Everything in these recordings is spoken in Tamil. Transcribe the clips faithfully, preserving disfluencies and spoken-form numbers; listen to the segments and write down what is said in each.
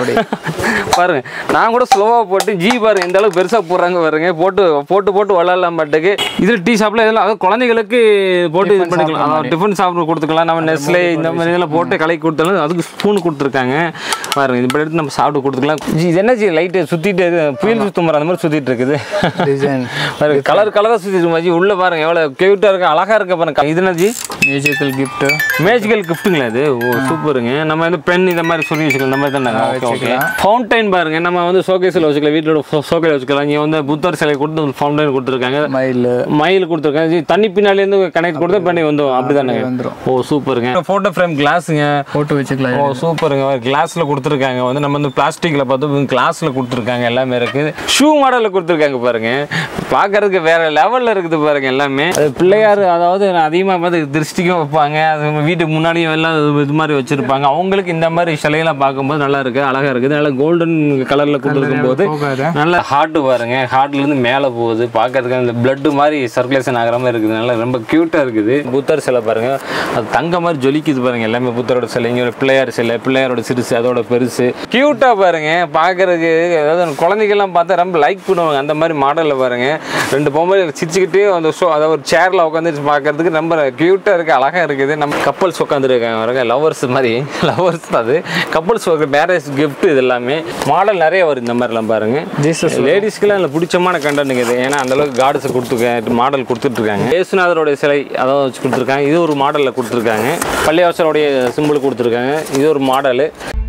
அப்படி பாருங்க நான் கூட ஸ்லோவாக போட்டு ஜி பாருங்க இந்த அளவுக்கு பெருசாக போடுறாங்க பாருங்க போட்டு போட்டு போட்டு விளாட்லாம் மாட்டுக்கு இதில் டீ ஷாப்பில் இதெல்லாம் அதாவது குழந்தைகளுக்கு போட்டு இது பண்ணிக்கலாம் டிஃபன் சாப்பிட கொடுத்துக்கலாம் நம்ம நெஸ்லே இந்த மாதிரி இதெல்லாம் போட்டு கலக்கி கொடுத்தாலும் அதுக்கு ஸ்பூன் கொடுத்துருக்காங்க பாருங்க இது இப்படி எடுத்து நம்ம சாப்பிட்டு கொடுத்துக்கலாம் ஜி இது என்ன ஜி லைட்டு சுற்றிட்டு புயல் சுற்றும் அந்த மாதிரி சுற்றிட்டு இருக்குது டிசைன் கலர் கலராக சுற்றிட்டு ஜி உள்ள பாருங்க எவ்வளோ க்யூட்டாக இருக்கு அழகாக இருக்க பாருங்க இது என்ன ஜி மேஜிக்கல் கிஃப்ட் மேஜிக்கல் கிஃப்ட்டுங்களா இது ஓ சூப்பருங்க நம்ம வந்து பென் இந்த மாதிரி சொல்லி வச்சுக்கலாம் இந்த மாதிரி தானே ஓகே ஓகே ஃபவுண்டைன் பாருங்க நம்ம வந்து ஷோகேஸில் வச்சுக்கலாம் வீட்டோட ஷோகேஸில் வச்சுக்கலாம் இங்கே வந்து புத்தர் சிலை கொடுத்து ஃபவுண்டைன் கொடுத்துருக்காங்க மயில் மயில் கொடுத்துருக்காங்க தண்ணி பின்னாலேருந்து கனெக்ட் கொடுத்து பண்ணி வந்துடும் அப்படி தானே வந்துடும் ஓ சூப்பருங்க ஃபோட்டோ ஃப்ரேம் கிளாஸுங்க ஃபோட்டோ வச்சுக்கலாம் ஓ சூப்பருங்க கிளாஸில் கொடுத்துருக்காங்க வந்து நம்ம வந்து பிளாஸ்டிக்கில் பார்த்து கிளாஸில் கொடுத்துருக்காங்க எல்லாமே இருக்குது ஷூ மாடலில் கொடுத்துருக்காங்க பாருங்க பார்க்கறதுக்கு வேற லெவலில் இருக்குது பாருங்க எல்லாமே அது பிள்ளையார் அதாவது அதிகமாக பார்த்து திருஷ்டிக்கும் வைப்பாங்க அது வீட்டுக்கு முன்னாடியும் எல்லாம் இது மாதிரி வச்சிருப்பாங்க அவங்களுக்கு இந்த மாதிரி சிலையெல்லாம் பார்க்கும்போது நல்லா இருக்கு அழகா இருக்குது நல்லா கோல்டன் கலர்ல கொடுத்துருக்கும் போது நல்லா ஹார்ட் பாருங்க ஹார்ட்ல இருந்து மேலே போகுது பார்க்கறதுக்கு அந்த பிளட் மாதிரி சர்க்குலேஷன் ஆகிற மாதிரி இருக்குது நல்லா ரொம்ப கியூட்டா இருக்குது புத்தர் சிலை பாருங்க அது தங்க மாதிரி ஜொலிக்குது பாருங்க எல்லாமே புத்தரோட சிலை இங்கே ஒரு பிள்ளையார் சிலை பிள்ளையாரோட சிறுசு அதோட பெருசு கியூட்டா பாருங்க பார்க்கறதுக்கு அதாவது குழந்தைகள்லாம் பார்த்தா ரொம்ப லைக் பண்ணுவாங்க அந்த மாதிரி மாடலில் பாருங்க ரெண்டு பொம்மை சிரிச்சுக்கிட்டு அந்த ஷோ அதாவது ஒரு சேர்ல உட்காந்து பார்க்கறதுக்கு ரொம்ப கியூட்டா இருக்கு அழகா இருக்குது நம்ம கப்பல்ஸ் உட்காந்துருக்காங்க பாருங்க லவர்ஸ் மாதிரி லவர்ஸ் அது கப்பல்ஸ் மேரேஜ் கிஃப்ட் இது எல்லாமே மாடல் நிறைய வரும் இந்த மாதிரிலாம் பாருங்க லேடிஸ்க்குலாம் இல்லை பிடிச்சமான கண்டென்ட் இது ஏன்னா அந்த அளவுக்கு கார்ட்ஸ் கொடுத்துருக்காங்க மாடல் கொடுத்துட்டு இருக்காங்க ஏசுநாதருடைய சிலை அதாவது வச்சு கொடுத்துருக்காங்க இது ஒரு மாடலில் கொடுத்துருக்காங்க பள்ளிவாசலுடைய சிம்பிள் கொடுத்துருக்காங்க இது ஒரு மாடலு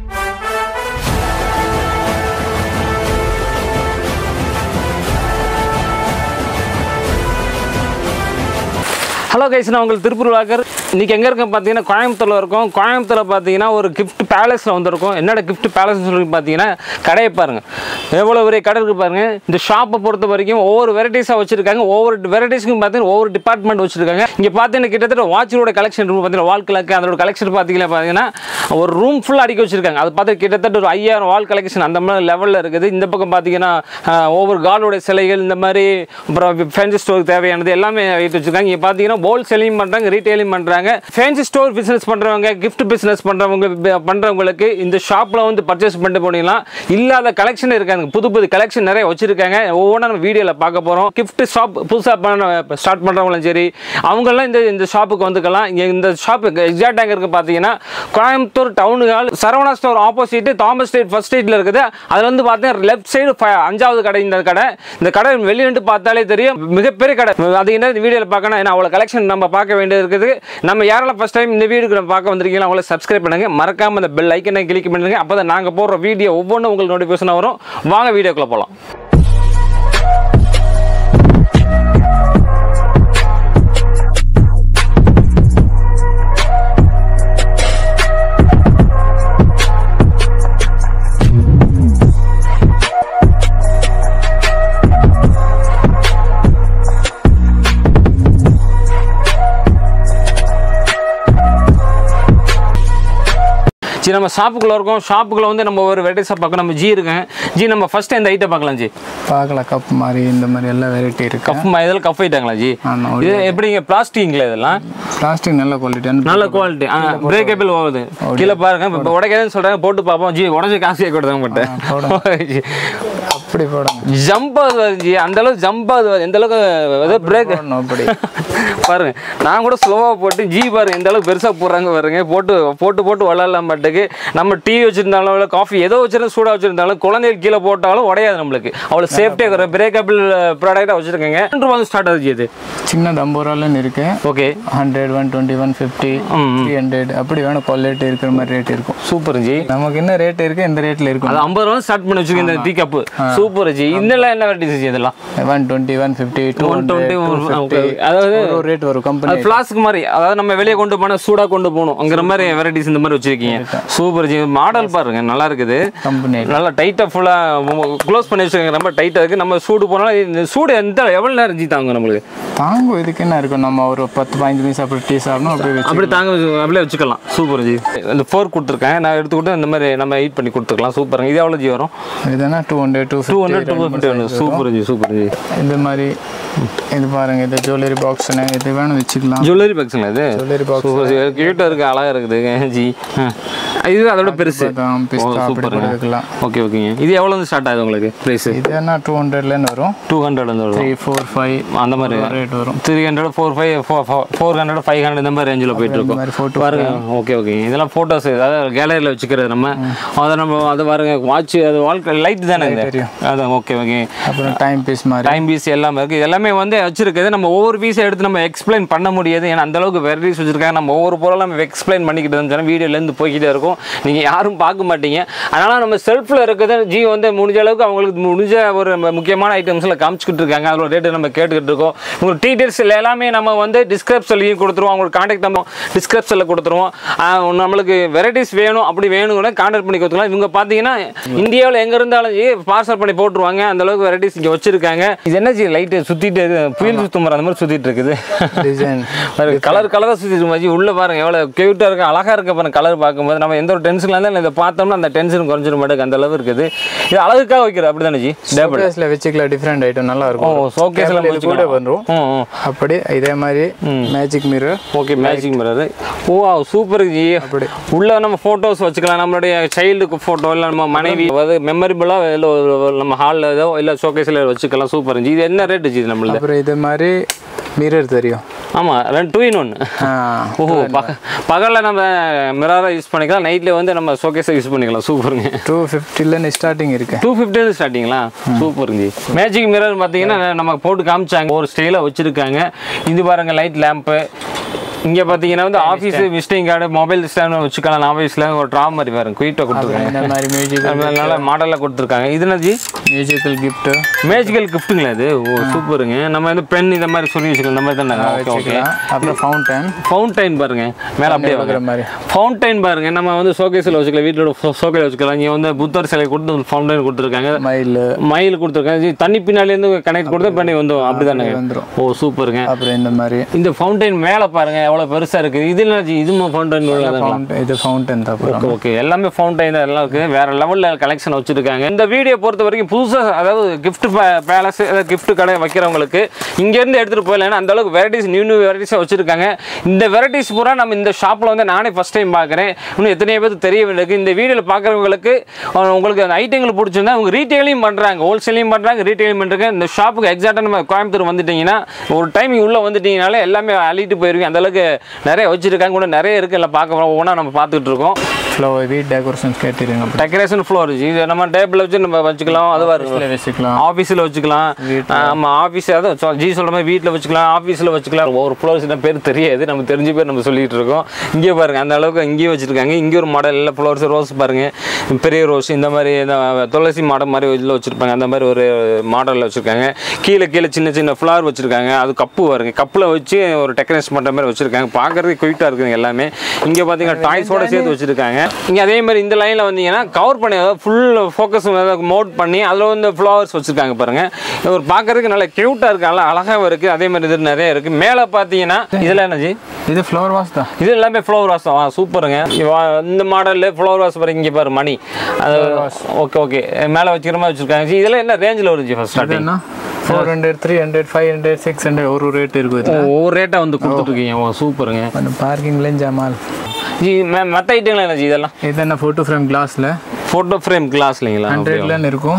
ஹலோ கைஸ் நான் உங்களுக்கு திருப்பூர் வாக்கர் இன்றைக்கி எங்கே இருக்கேன் பார்த்தீங்கன்னா கோயம்புத்தூரில் இருக்கும் கோயம்புத்தூரில் பார்த்தீங்கன்னா ஒரு கிஃப்ட் பேலஸில் வந்திருக்கும் என்னோட கிஃப்ட் பேலஸ்னு சொல்லி பார்த்தீங்கன்னா கடையை பாருங்கள் எவ்வளோ பெரிய கடை இருக்குது பாருங்கள் இந்த ஷாப்பை பொறுத்த வரைக்கும் ஒவ்வொரு வெரைட்டிஸாக வச்சுருக்காங்க ஒவ்வொரு வெரைட்டிஸ்க்கும் பார்த்தீங்கன்னா ஒவ்வொரு டிபார்ட்மெண்ட் வச்சுருக்காங்க இங்கே பார்த்தீங்கன்னா கிட்டத்தட்ட வாட்சோட கலெக்ஷன் இருக்கும் பார்த்தீங்கன்னா வால் கிளாக்கு அதோட கலெக்ஷன் பார்த்தீங்கன்னா பார்த்தீங்கன்னா ஒரு ரூம் ஃபுல்லாக அடிக்க வச்சுருக்காங்க அது பார்த்து கிட்டத்தட்ட ஒரு ஐயாயிரம் வால் கலெக்ஷன் அந்த மாதிரி லெவலில் இருக்குது இந்த பக்கம் பார்த்தீங்கன்னா ஒவ்வொரு கார்டோட சிலைகள் இந்த மாதிரி அப்புறம் ஃபேன்சி ஸ்டோருக்கு தேவையானது எல்லாமே வைத்து வச்சுருக்காங்க இங்கே பார்த்தீங்கன்னா ஹோல் செல்லிங் பண்ணுறாங்க ரீட்டைலிங் பண்ணுறாங்க ஃபேன்சி ஸ்டோர் பிஸ்னஸ் பண்ணுறவங்க கிஃப்ட் பிஸ்னஸ் பண்ணுறவங்க பண்ணுறவங்களுக்கு இந்த ஷாப்பில் வந்து பர்ச்சேஸ் பண்ணிட்டு போனீங்கன்னா இல்லாத கலெக்ஷன் இருக்காங்க புது புது கலெக்ஷன் நிறைய வச்சுருக்காங்க ஒவ்வொன்றா நம்ம வீடியோவில் பார்க்க போகிறோம் கிஃப்ட் ஷாப் புதுசாக பண்ண ஸ்டார்ட் பண்ணுறவங்களும் சரி அவங்கெல்லாம் இந்த இந்த ஷாப்புக்கு வந்துக்கலாம் இங்கே இந்த ஷாப்புக்கு எக்ஸாக்டாக எங்கே இருக்குது பார்த்தீங்கன்னா Coimbatore town hall Saravana store opposite Thomas street first ஸ்ட்ரீட்டில் இருக்குது அதில் வந்து பார்த்தீங்கன்னா லெஃப்ட் சைடு அஞ்சாவது கடை இந்த கடை இந்த கடை வெளியிட்டு பார்த்தாலே தெரியும் மிகப்பெரிய கடை அது என்ன வீடியோவில் பார்க்கணும் ஏன்னா அவ்வளோ கலெக்ஷன் நம்ம பார்க்க வேண்டியது இருக்குது நம்ம யாரெல்லாம் ஃபர்ஸ்ட் டைம் இந்த வீடியோக்கு நம்ம பார்க்க வந்திருக்கீங்களா அவங்கள சப்ஸ்கிரைப் பண்ணுங்க மறக்காம அந்த பெல் ஐக்கனை கிளிக் பண்ணுங்க அப்பதான் நாங்க போடுற வீடியோ ஒவ்வொன்றும் உங்களுக்கு நோட்டிஃபிகேஷன் வரும் வாங்க வீடியோக்குள்ள போலாம் जी நம்ம ஷாப்புக்குள்ள இருக்கோம் ஷாப்புக்குள்ள வந்து நம்ம ஒரு வெரைட்டிஸா பார்க்க நம்ம ஜி இருக்கேன் ஜி நம்ம ஃபர்ஸ்ட் இந்த ஐட்டம் பார்க்கலாம் ஜி பார்க்கலாம் கப் மாதிரி இந்த மாதிரி எல்லா வெரைட்டி இருக்கு கப் மாதிரி இதெல்லாம் கப் ஐட்டங்களா ஜி இது எப்படிங்க பிளாஸ்டிக்ல இதெல்லாம் பிளாஸ்டிக் நல்ல குவாலிட்டி நல்ல குவாலிட்டி பிரேக்கபிள் ஆகுது கீழ பாருங்க இப்போ உடைக்காதன்னு சொல்றாங்க போட்டு பாப்போம் ஜி உடைஞ்சு காசு கேட்க கொடுத்தாங்க பட் அப்படி போடுங்க ஜம்ப் ஆகுது ஜி அந்த அளவுக்கு ஜம்ப் ஆகுது எந்த அளவுக்கு பிரேக் அப்படி பாருங்க நான் கூட ஸ்லோவா போட்டு ஜி பாருங்க எந்த அளவுக்கு பெருசா போடுறாங்க பாருங்க போட்டு போட்டு போட்டு விளாடலாம் மாட்டுக்கு நம்ம டீ வச்சிருந்தாலும் காஃபி ஏதோ வச்சிருந்தாலும் சூடா வச்சிருந்தாலும் குழந்தைகள் கீழே போட்டாலும் உடையாது நம்மளுக்கு அவ்வளோ சேஃப்டியாக பிரேக்கபிள் ப்ராடக்டாக வச்சிருக்கீங்க ரூபாய் ஸ்டார்ட் ஆகுது இது சின்னது ஐம்பது ரூபாய்லன்னு இருக்கு okay hundred one twenty one fifty three hundred அப்படி வேணும் குவாலிட்டி இருக்கிற மாதிரி ரேட் இருக்கும் சூப்பர் ஜி நமக்கு என்ன ரேட் இருக்கு இந்த ரேட்ல இருக்கும் அது ஐம்பது ரூபா ஸ்டார்ட் பண்ணி வச்சிருக்கேன் இந்த டீ கப்பு சூப்பர் ஜி இதெல்லாம் என்ன வெரைட்டிஸ் ஜி இதெல்லாம் one twenty one fifty two one twenty அதாவது ஒரு ரேட் வரும் கம்பெனி ஃப்ளாஸ்க் மாதிரி அதாவது நம்ம வெளியே கொண்டு போனா சூடா கொண்டு போகணும் அங்கிற மாதிரி வெரைட்டிஸ் இந்த மாதிரி வச்சிருக்கீங்க சூப்பர் ஜி மாடல் பாருங்க நல்லா இருக்குது கம்பெனி நல்லா டைட்டா ஃபுல்லா க்ளோஸ் பண்ணி வச்சிருக்காங்க ரொம்ப டைட்டா இருக்கு நம்ம சூடு போனாலும் இந்த சூடு எந்த எவ்வளவு நேரம் ஜி தாங்க நம்மளுக்கு தாங்கும் இதுக்கு என்ன இருக்கும் நம்ம ஒரு பத்து பதினஞ்சு நிமிஷம் அப்படி டீ சாப்பிடணும் அப்படி அப்படி தாங்க அப்படியே வச்சுக்கலாம் சூப்பர் ஜி இந்த ஃபோர் கொடுத்துருக்கேன் நான் எடுத்துக்கிட்டு இந்த மாதிரி நம்ம ஹீட் பண்ணி கொடுத்துக்கலாம் சூப்பருங்க இது எவ்வளோ ஜி வரும் இதுனா two hundred two two hundred two fifty ஒன்று சூப்பர் ஜி சூப்பர் ஜி. இந்த மாதிரி இது பாருங்க, இது ஜுவல்லரி பாக்ஸ்னு இது வேணும் வச்சுக்கலாம். ஜுவல்லரி பாக்ஸுங்களா இது? ஜுவல்லரி பாக்ஸ் கியூட்டாக இருக்குது, அழகாக இருக்குது ஜி. இது அதோட பெருசு. சூப்பர். ஓகே ஓகேங்க. இது எவ்வளோ வந்து ஸ்டார்ட் ஆகுது உங்களுக்கு ப்ரைஸ்? இது என்ன டூ ஹண்ட்ரட்லேருந்து வரும். டூ ஹண்ட்ரட்லேருந்து வரும். த்ரீ ஃபோர் ஃபைவ் அந்த மாதிரி ரேட் வரும். Three hundred four five four hundred five hundred இந்த மாதிரி ரேஞ்சில் போயிட்டு இருக்கும் பாருங்க. Okay okay. இதெல்லாம் ஃபோட்டோஸ் அதாவது கேலரியில் வச்சுக்கிறது நம்ம. அதை நம்ம அதை பாருங்க வாட்ச் அது வாழ்க்கை லைட் தானே தெரியும். அதான் ஓகே ஓகே. அப்புறம் டைம் பீஸ் மாதிரி டைம் பீஸ் எல்லாமே இருக்குது. எல்லாமே வந்து வச்சிருக்குது. நம்ம ஒவ்வொரு பீஸை எடுத்து நம்ம எக்ஸ்பிளைன் பண்ண முடியாது. ஏன்னா அந்த அளவுக்கு வெரைட்டிஸ் வச்சிருக்காங்க. நம்ம ஒவ்வொரு பொருளும் நம்ம எக்ஸ்பிளைன் பண்ணிக்கிட்டு இருந்தோம். வீடியோலேருந்து போய்கிட்டே இருக்கும், நீங்கள் யாரும் பார்க்க மாட்டீங்க. அதனால் நம்ம செல்ஃபில் இருக்குது ஜி வந்து முடிஞ்ச அளவுக்கு அவங்களுக்கு முடிஞ்ச ஒரு முக்கியமான ஐட்டம்ஸில் காமிச்சிக்கிட்டு இருக்காங்க. அதோட ரேட்டு நம்ம கேட்டுக்கிட்டு இருக்கோம். உங்களுக்கு டீட்டெயில்ஸ் எல்லாமே நம்ம வந்து டிஸ்கிரிப்ஷன்லையும் கொடுத்துருவோம். அவங்களுக்கு கான்டாக்ட் நம்ம டிஸ்கிரிப்ஷனில் கொடுத்துருவோம். நம்மளுக்கு வெரைட்டிஸ் வேணும் அப்படி வேணும்னா கான்டாக்ட் பண்ணி கொடுத்துக்கலாம். இவங்க பார்த்தீங்கன்னா இந்தியாவில் எங்கே இருந்தாலும் ஜி பார்சல் பண்ணி போட்டுருவாங்க. அந்த அளவுக்கு வெரைட்டிஸ் இங்கே வச்சிருக்காங்க. இது என்ன ஜி லைட்டு சுற்றிட்டு புயல் சுத்தம் அந்த மாதிரி சுற்றிட்டு இருக்குது. கலர் கலராக சுற்றிட்டு மாதிரி உள்ள பாருங்க எவ்வளோ கியூட்டாக இருக்கு, அழகாக இருக்க பாருங்க. கலர் பார்க்கும்போது நம்ம எந்த ஒரு டென்ஷன்ல இருந்தாலும் இதை பார்த்தோம்னா அந்த டென்ஷன் குறைஞ்சிட மாட்டேங்குது. அந்த அளவு இருக்குது. இது அழகுக்காக வைக்கிறது அப்படி தானே ஜி? டேபிள்ல வச்சுக்கலாம். டிஃப்ரெண்ட் ஐட்டம் நல்லா இருக்கும். ஓ ஷோகேஸ்ல கூட வந்துரும். அப்படி இதே மாதிரி magic mirror. Okay magic mirror. ஓ சூப்பர் ஜி. அப்படி உள்ள நம்ம ஃபோட்டோஸ் வச்சுக்கலாம். நம்மளுடைய சைல்டுக்கு ஃபோட்டோ இல்லை நம்ம மனைவி அதாவது மெமரிபிளாக இல்லை நம்ம ஹாலில் ஏதோ இல்லை ஷோகேஸில் வச்சுக்கலாம். சூப்பர் ஜி. இது என்ன ரேட்டு ஜி நம்மளுக்கு? அப்புறம் இது மாதிரி மிரர் தெரியும். ஆமாம் ரெண்டு டூ இன் ஒன். ஓஹோ பக பகலில் நம்ம மிரராக யூஸ் பண்ணிக்கலாம், நைட்டில் வந்து நம்ம ஷோகேஸை யூஸ் பண்ணிக்கலாம். சூப்பருங்க. டூ ஃபிஃப்டிலேருந்து ஸ்டார்டிங் இருக்குது. டூ ஃபிஃப்டிலேருந்து ஸ்டார்டிங்களா? சூப்பருங்க. மேஜிக் மிரர் பார்த்தீங்கன்னா நம்ம போட்டு காமிச்சாங்க, ஒரு ஸ்டைலாக வச்சுருக்காங்க. இது பாருங்கள் லைட் லேம்ப்பு. இங்கே பார்த்தீங்கன்னா வந்து office visiting card mobile stand வச்சுக்கலாம். ஆஃபீஸில் ஒரு ட்ரா மாதிரி பாருங்க குயிட்டாக கொடுத்துருக்காங்க. இந்த மாதிரி மியூசிக் நல்ல மாடலில் கொடுத்துருக்காங்க. இது என்ன ஜி? Musical gift. மேஜிக்கல் கிஃப்ட்டுங்களா இது? ஓ சூப்பருங்க. நம்ம வந்து பென் இந்த மாதிரி சொல்லி வச்சுக்கலாம். இந்த மாதிரி தானே? Okay okay. அப்புறம் ஃபவுண்டைன். ஃபவுண்டைன் பாருங்க மேலே அப்படியே வைக்கிற மாதிரி ஃபவுண்டைன் பாருங்க. நம்ம வந்து ஷோகேஸில் வச்சுக்கலாம், வீட்டோட ஷோகேஸில் வச்சுக்கலாம். இங்கே வந்து புத்தர் சிலை கொடுத்து ஃபவுண்டைன் கொடுத்துருக்காங்க. மயில் மயில் கொடுத்துருக்காங்க. தண்ணி பின்னாலேருந்து கனெக்ட் கொடுத்து பண்ணி வந்துடும் அப்படி தானே வந்துடும். ஓ சூப்பருங்க. அப்புறம் இந்த மாதிரி இந்த ஃபவுண்டைன் மேலே பாருங்க எவ்வளோ பெருசாக இருக்குது. இது என்ன ஜி? இது ஃபவுண்டைன் இது ஃபவுண்டைன் தான். Okay okay. எல்லாமே ஃபவுண்டைன் தான் எல்லாம் இருக்குது. வேறு லெவலில் கலெக்ஷன் வச்சுருக்காங்க. இந்த வீடியோ பொறுத்த வரைக்கும் புதுசாக அதாவது கிஃப்ட் பேலஸ் கிஃப்ட் கடை வைக்கிறவங்களுக்கு இங்கேருந்து எடுத்துகிட்டு போயிடலாம். அந்த அளவுக்கு வெரைட்டிஸ் நியூ நியூ வெரைட்டிஸாக வச்சுருக்காங்க. இந்த வெரைட்டிஸ் பூரா நம்ம இந்த ஷாப்பில் வந்து நானே ஃபஸ்ட் டைம் பார்க்குறேன். இன்னும் எத்தனையோ பேருக்கு தெரியவில்லை. இந்த வீடியோவில் பார்க்குறவங்களுக்கு உங்களுக்கு அந்த ஐட்டங்கள் பிடிச்சிருந்தா அவங்க ரீட்டெயிலையும் பண்ணுறாங்க, ஹோல்சேலையும் பண்ணுறாங்க, ரீட்டெயிலும் பண்ணுறாங்க. இந்த ஷாப்புக்கு எக்ஸாக்டாக நம்ம கோயம்புத்தூர் வந்துட்டிங்கன்னா ஒரு டைம் உள்ளே வந்துட்டிங்கனாலே எல்லாமே அள்ளிட்டு போயிருவீங்க. அந்தளவுக்கு நிறைய வச்சுருக்காங்க. கூட நிறைய இருக்குது. எல்லாம் பார்க்க போகிறோம். ஒவ்வொன்றா நம்ம பார்த்துக்கிட்டு இருக்கோம். ஃப்ளவர் வீட் டெக்கரேஷன் கேட்டுருங்க. டெக்கரேஷன் ஃப்ளோர் இது நம்ம டேபிள் வச்சு நம்ம வச்சுக்கலாம். அதுவாக இருக்குது வச்சுக்கலாம், ஆஃபீஸில் வச்சுக்கலாம். நம்ம ஆஃபீஸ் அதான் ஜி சொல்கிற மாதிரி வீட்டில் வச்சுக்கலாம், ஆஃபீஸில் வச்சுக்கலாம். ஒரு ஃப்ளவர்ஸ் என்ன பேர் தெரியாது, நம்ம தெரிஞ்ச பேர் நம்ம சொல்லிகிட்டு இருக்கோம். இங்கே பாருங்கள் அந்த அளவுக்கு இங்கேயும் வச்சுருக்காங்க. இங்கே ஒரு மாடல் இல்லை ஃப்ளவர்ஸ் ரோஸ் பாருங்கள், பெரிய ரோஸ் இந்த மாதிரி துளசி மாடல் மாதிரி இதில் வச்சுருப்பாங்க. அந்த மாதிரி ஒரு மாடலில் வச்சுருக்காங்க. கீழே கீழே சின்ன சின்ன ஃப்ளவர் வச்சுருக்காங்க. அது கப்பு வருங்க, கப்பில் வச்சு ஒரு டெக்கரேஷன் பண்ணுற மாதிரி வச்சுருக்காங்க. பார்க்குறதுக்கு குயிட்டாக இருக்குதுங்க எல்லாமே. இங்கே பார்த்தீங்கன்னா டாய்ஸோடு சேர்த்து வச்சுருக்காங்க. இங்கே அதே மாதிரி இந்த லைனில் வந்தீங்கன்னா கவர் பண்ணி அதாவது ஃபுல் ஃபோக்கஸ் மோட் பண்ணி அதில் வந்து ஃப்ளவர்ஸ் வச்சுருக்காங்க பாருங்கள். ஒரு பார்க்குறதுக்கு நல்லா க்யூட்டாக இருக்குது, நல்லா அழகாக இருக்குது. அதே மாதிரி இது நிறைய இருக்குது. மேலே பார்த்தீங்கன்னா இதில் என்னஜி? இது ஃப்ளவர் வாஸ் தான். இது எல்லாமே ஃப்ளவர் வாஸ் தான். சூப்பருங்க. இந்த மாடலில் ஃப்ளவர் வாஸ் பாருங்க. இங்கே பாரு மணி அது ஓகே ஓகே மேலே வச்சுக்கிற மாதிரி வச்சுருக்காங்க. இதெல்லாம் என்ன ரேஞ்சில் வருது first starting? Four hundred three hundred five hundred six hundred ஒரு ரேட் இருக்குது. ஒவ்வொரு ரேட்டாக வந்து கொடுத்துட்ருக்கீங்க. ஓ சூப்பருங்க. அந்த பார்க்கிங்லேயும் ஜமால் ஜி மற்ற ஐட்டங்களா என்ன ஜி இதெல்லாம்? இது என்ன ஃபோட்டோ ஃப்ரேம் கிளாஸில் ஃபோட்டோ ஃப்ரேம் கிளாஸ் இல்லைங்களா? ஹண்ட்ரட்லேன்னு இருக்கும்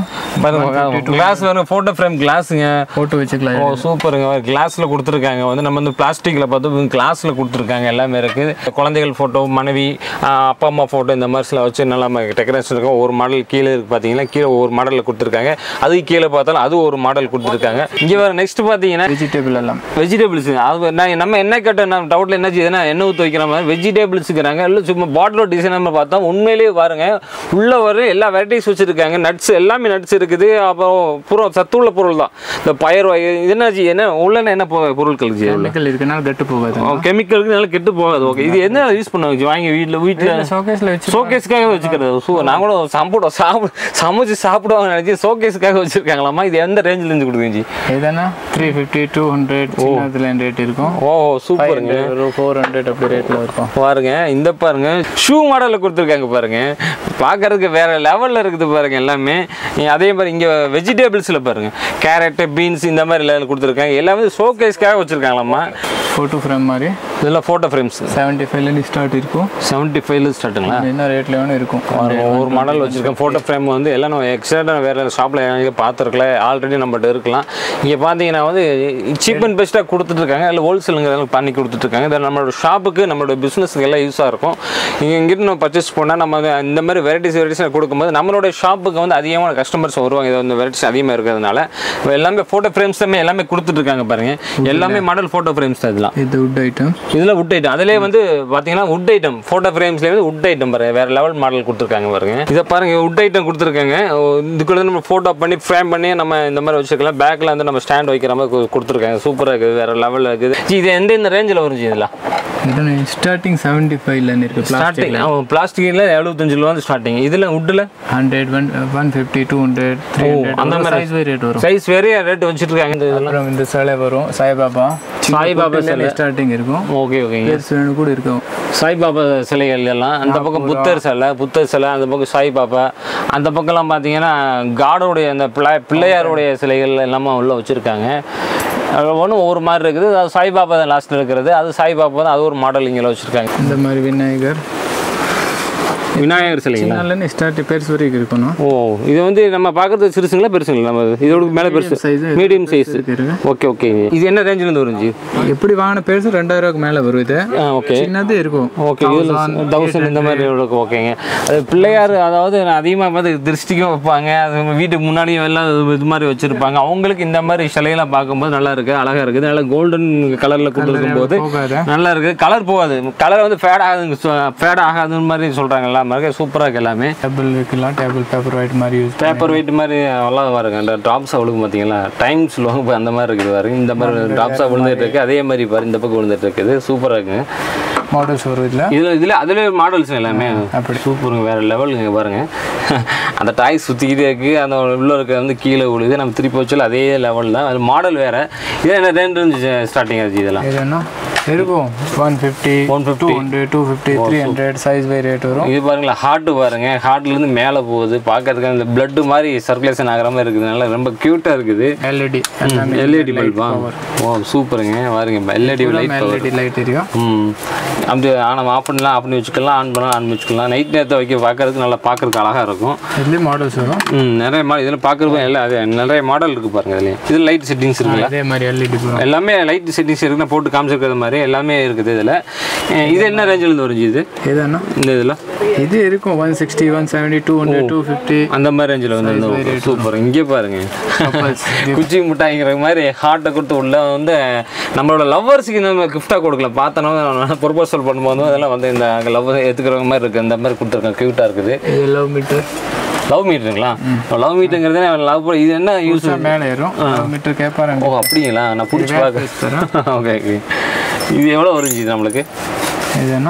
கிளாஸ் வரும். ஃபோட்டோ ஃப்ரேம் கிளாஸுங்க ஃபோட்டோ வச்சுக்கலாம். ஓ சூப்பருங்க. கிளாஸில் கொடுத்துருக்காங்க. வந்து நம்ம வந்து பிளாஸ்டிக்கில் பார்த்து கிளாஸில் கொடுத்துருக்காங்க. எல்லாமே இருக்குது. குழந்தைகள் ஃபோட்டோ, மனைவி, அப்பா அம்மா ஃபோட்டோ இந்த மாதிரி சில வச்சு நல்லா டெக்கரேஷன் இருக்கும். ஒரு மாடல் கீழே இருக்குது பார்த்தீங்கன்னா கீழே ஒரு மாடலில் கொடுத்துருக்காங்க. அதுக்கு கீழே பார்த்தாலும் அது ஒரு மாடல் கொடுத்துருக்காங்க. இங்கே வேறு நெக்ஸ்ட் பார்த்தீங்கன்னா வெஜிடபிள் எல்லாம் வெஜிடபிள்ஸ். அது நான் நம்ம என்ன கேட்டோம் நம்ம டவுட்டில் என்ன செய்யுதுன்னா எண்ணெய் ஊற்றி வைக்கிற மாதிரி வெஜிடபிள்ஸுக்கிறாங்க. இல்லை சும்மா பாட்டிலோட டிசைன் நம்ம பார்த்தா உண்மையிலேயே பாருங்க உள்ள ஒரு எல்லா வெரைட்டிஸ் வச்சுருக்காங்க. நட்ஸ் எல்லாமே நட்ஸ் இருக்குது. அப்புறம் பூரா சத்துள்ள பொருள் தான். இந்த பயிர் வகை இது என்ன ஜி? என்ன உள்ள என்ன பொருட்கள் ஜி? கெமிக்கல் இருக்குனால கெட்டு போகாது. கெமிக்கலுக்கு நல்லா கெட்டு போகாது. ஓகே. இது என்ன யூஸ் பண்ணுவாங்க ஜி? வாங்கி வீட்டில் வீட்டில் ஷோகேஸில் வச்சு ஷோகேஸ்க்காக வச்சுக்கிறது. ஸோ நான் கூட சாப்பிடுவோம் சாப்பிடு சமைச்சு சாப்பிடுவாங்க நினச்சி ஷோகேஸ்க்காக வச்சுருக்காங்களாமா. இது எந்த ரேஞ்சில் இருந்து கொடுக்குங்க ஜி? எதுனா த்ரீ ஃபிஃப்டி டூ ஹண்ட்ரட் அதில் ரேட் இருக்கும். ஓ சூப்பருங்க. ஃபோர் ஹண்ட்ரட் அப்படி ரேட்டில் இருக்கும் பாருங்க. இந்த பாருங்க ஷூ மாடலில் கொடுத்துருக்காங்க பாருங்க. பார்க்கறதுக்கு வேற லெவலில் இருக்குது பாருங்க எல்லாமே. அதே இங்கேயும் பாருங்க, இங்கே வெஜிடபிள்ஸில் பாருங்கள் கேரட்டு பீன்ஸ் இந்த மாதிரி எல்லாம் கொடுத்துருக்காங்க. எல்லாமே ஷோகேஸ்க்காக வச்சுருக்காங்களாம்மா. ஃபோட்டோ ஃப்ரேம் மாதிரி இதெல்லாம் ஃபோட்டோ ஃப்ரேம்ஸ் செவன்ட்டி ஃபைவ்லேருந்து ஸ்டார்ட் இருக்கும். செவன்ட்டி ஃபைவ்ல ஸ்டார்ட்டுங்களா? என்ன ரேட்டில் வேணும் இருக்கும். ஒரு மாடல் வச்சுருக்கேன். ஃபோட்டோ ஃப்ரேம் வந்து எல்லாம் நம்ம எக்ஸ்ட்ரா வேறு ஷாப்பில் எங்கே பார்த்துருக்கல, ஆல்ரெடி நம்மகிட்ட இருக்கலாம். இங்கே பார்த்தீங்கன்னா வந்து சீப் அண்ட் பெஸ்ட்டாக கொடுத்துட்ருக்காங்க. அதில் ஹோல்சேலுங்கிறதால பண்ணி கொடுத்துட்ருக்காங்க. இதில் நம்மளோட ஷாப்புக்கு நம்மளோட பிஸ்னஸுக்கு எல்லாம் யூஸாக இருக்கும். இங்கே இங்கிட்டு நம்ம பர்ச்சேஸ் பண்ணால் நம்ம இந்த மாதிரி வெரைட்டிஸ் வெரைட்டிஸ் கொடுக்கும்போது நம்மளோட ஷாப்புக்கு வந்து அதிகமான கஸ்டமர்ஸ் வருவாங்க. இது வந்து வெரைட்டிஸ் அதிகமாக இருக்கிறதுனால எல்லாமே ஃபோட்டோ ஃப்ரேம்ஸ் தான் எல்லாமே கொடுத்துட்ருக்காங்க பாருங்கள். எல்லாமே மாடல் ஃபோட்டோ ஃப்ரேம்ஸ் தான். இதெல்லாம் இது வுட் ஐட்டம். இதெல்லாம் வுட் ஐட்டம். அதிலே வந்து பார்த்தீங்கன்னா வுட் ஐட்டம் ஃபோட்டோ ஃப்ரேம்ஸ்லேயே வந்து வுட் ஐட்டம் பாருங்க, வேறு லெவல் மாடல் கொடுத்துருக்காங்க பாருங்க. இதை பாருங்க, வுட் ஐட்டம் கொடுத்துருக்காங்க. இதுக்குள்ள நம்ம ஃபோட்டோ பண்ணி ஃப்ரேம் பண்ணி நம்ம இந்த மாதிரி வச்சுக்கலாம். பேக்கில் வந்து நம்ம ஸ்டாண்ட் வைக்கிற மாதிரி கொடுத்துருக்காங்க. சூப்பராக இருக்குது, வேறு லெவலில் இருக்குது. இது எந்த இந்த ரேஞ்சில் வரும் இதெல்லாம்? இது ஸ்டார்டிங் செவன்ட்டி ஃபைவ்லேருந்து இருக்குது. ஸ்டார்டிங் பிளாஸ்டிக்கில் எழுபத்தஞ்சு ரூபா வந்து ஸ்டார்டிங். இதில் வுட்டில் hundred one one fifty two hundred three hundred அந்த மாதிரி சைஸ் வேறு ரேட் வரும். சைஸ் வேறு ரேட் வச்சுட்டு இருக்காங்க. இந்த இதெல்லாம் இந்த சிலை வரும். சாய்பாபா சாய்பாபா சிலை ஸ்டார்டிங் இருக்கும். ஓகே ஓகேங்க. கூட இருக்கும் சாய்பாபா சிலைகள் எல்லாம். அந்த பக்கம் புத்தர் சிலை புத்தர் சிலை அந்த பக்கம் சாய்பாபா. அந்த பக்கம்லாம் பார்த்தீங்கன்னா காடோடைய அந்த பிள்ளை பிள்ளையாருடைய சிலைகள் எல்லாமே உள்ள வச்சுருக்காங்க. ஒன்றும் ஒவ்வொரு மாதிரி இருக்குது. அது சாய்பாபா தான் லாஸ்ட்டில் இருக்கிறது. அது சாய்பாபா தான், அது ஒரு மாடல் இங்கே வச்சுருக்காங்க. இந்த மாதிரி விநாயகர் விநாயகர் சிலைங்களா? ஸ்டார்ட் பெருசு வரைக்கும் இருக்கணும். ஓ, இது வந்து நம்ம பார்க்குறது சிறுசுங்களா பெருசுங்களா? நம்ம இதோட மேலே பெருசு மீடியம் சைஸ். Okay okay. இது என்ன ரேஞ்சிலேருந்து வருஞ்சு? எப்படி வாங்கின பெருசு ரெண்டாயிரம் ரூபாய்க்கு மேலே வரும். இது ஓகே சின்னது இருக்கும். ஓகே, இதில் தௌசண்ட் இந்த மாதிரி இருக்கும். ஓகேங்க. அது பிள்ளையார் அதாவது அதிகமாக பார்த்து திருஷ்டிக்கும் வைப்பாங்க. அது வீட்டுக்கு முன்னாடியும் எல்லாம் இது மாதிரி வச்சுருப்பாங்க. அவங்களுக்கு இந்த மாதிரி சிலையெல்லாம் பார்க்கும்போது நல்லா இருக்குது, அழகாக இருக்குது. நல்லா கோல்டன் கலரில் கொடுத்துருக்கும் போது நல்லா இருக்குது. கலர் போகாது, கலர் வந்து ஃபேட் ஆகாது ஃபேட் ஆகாதுன்னு மாதிரி சொல்கிறாங்கல்ல. சூப்பராக இருக்கு. எல்லாமே டேபிள் வைக்கலாம். டேபிள் பேப்பர் வெயிட் மாதிரி யூஸ் பேப்பர் வெயிட் மாதிரி நல்லா பாருங்க. அந்த ட்ராப்ஸாக விழுகும் பார்த்தீங்களா, டைம் சொல்லுவாங்க அந்த மாதிரி இருக்குது பாருங்க. இந்த மாதிரி ட்ராப்ஸாக விழுந்துட்டு இருக்கு. அதே மாதிரி பாருங்க இந்த பக்கம் விழுந்துட்டு இருக்குது. சூப்பராக இருக்குங்க. மாடல்ஸ் வரும் இதில். இதில் இதில் அதில் மாடல்ஸ் எல்லாமே அப்படி சூப்பருங்க, வேறு லெவலுங்க பாருங்க. அந்த டாய் சுற்றிக்கிட்டே இருக்குது. அந்த உள்ள இருக்கிறது வந்து கீழே விழுது. நம்ம திருப்பி வச்சாலும் அதே லெவல் தான். அது மாடல் வேறு. இதில் என்ன ரேஞ்ச் இருந்துச்சு ஸ்டார்டிங் ஆச்சு? இதெல்லாம் இதுன்னா இருக்கும் one fifty one fifty hundred two fifty three hundred size by rate வரும். இது பாருங்களா, ஹார்ட்டு பாருங்க. ஹார்ட்லேருந்து மேலே போகுது. பார்க்கறதுக்கு அந்த பிளட்டு மாதிரி சர்க்குலேஷன் ஆகிற மாதிரி இருக்குதுனால ரொம்ப க்யூட்டாக இருக்குது. LED LED பல்பா? ஓ சூப்பருங்க. பாருங்க எல்இடி லைட் எல்இடி லைட் தெரியும். ம் அப்படி ஆனால் ஆஃப் பண்ணலாம், ஆஃப் பண்ணி வச்சுக்கலாம், ஆன் பண்ணலாம், ஆன் பண்ணி வச்சுக்கலாம். நைட் நேரத்தை வைக்க பார்க்கறதுக்கு நல்லா பார்க்கறதுக்கு அழகாக இருக்கும். இதுலேயும் மாடல்ஸ் வரும். ம் நிறைய மாடல் இதில் பார்க்குறதுக்கும் எல்லாம் அது நிறைய மாடல் இருக்குது பாருங்கள். இதுலேயும் இதில் லைட் செட்டிங்ஸ் இருக்குல்ல, அதே மாதிரி எல்இடி எல்லாமே லைட் செட்டிங்ஸ் இருக்குன்னா போட்டு காமிச்சிருக்கிறது மாதிரி எல்லாமே இருக்குது இதில். இது என்ன ரேஞ்சிலேருந்து வருது இது? எதுனா இந்த இதில் இது இருக்கும் one sixty one seventy two hundred two fifty அந்த மாதிரி ரேஞ்சில் வந்து சூப்பர். இங்கே பாருங்க குச்சி முட்டாய்ங்கிற மாதிரி ஹார்ட்டை கொடுத்து உள்ள வந்து நம்மளோட லவ்வர்ஸுக்கு நம்ம கிஃப்டாக கொடுக்கலாம். பார்த்தோன்னா ப்ரொபோசல் பண்ணும்போது அதெல்லாம் வந்து இந்த லவ் ஏற்றுக்கிறவங்க மாதிரி இருக்குது. அந்த மாதிரி கொடுத்துருக்காங்க. க்யூட்டாக இருக்குது. லவ் மீட்டர் லவ் மீட்டருங்களா? லவ் மீட்டருங்கிறது லவ் இது என்ன யூஸ்? மேலே ஏறும் லவ் மீட்டர் கேட்பாருங்க. ஓ அப்படிங்களா? நான் பிடிச்சி பார்க்குறேன். Okay okay. இது எவ்வளோ வருஞ்சு இது நம்மளுக்கு? இது என்ன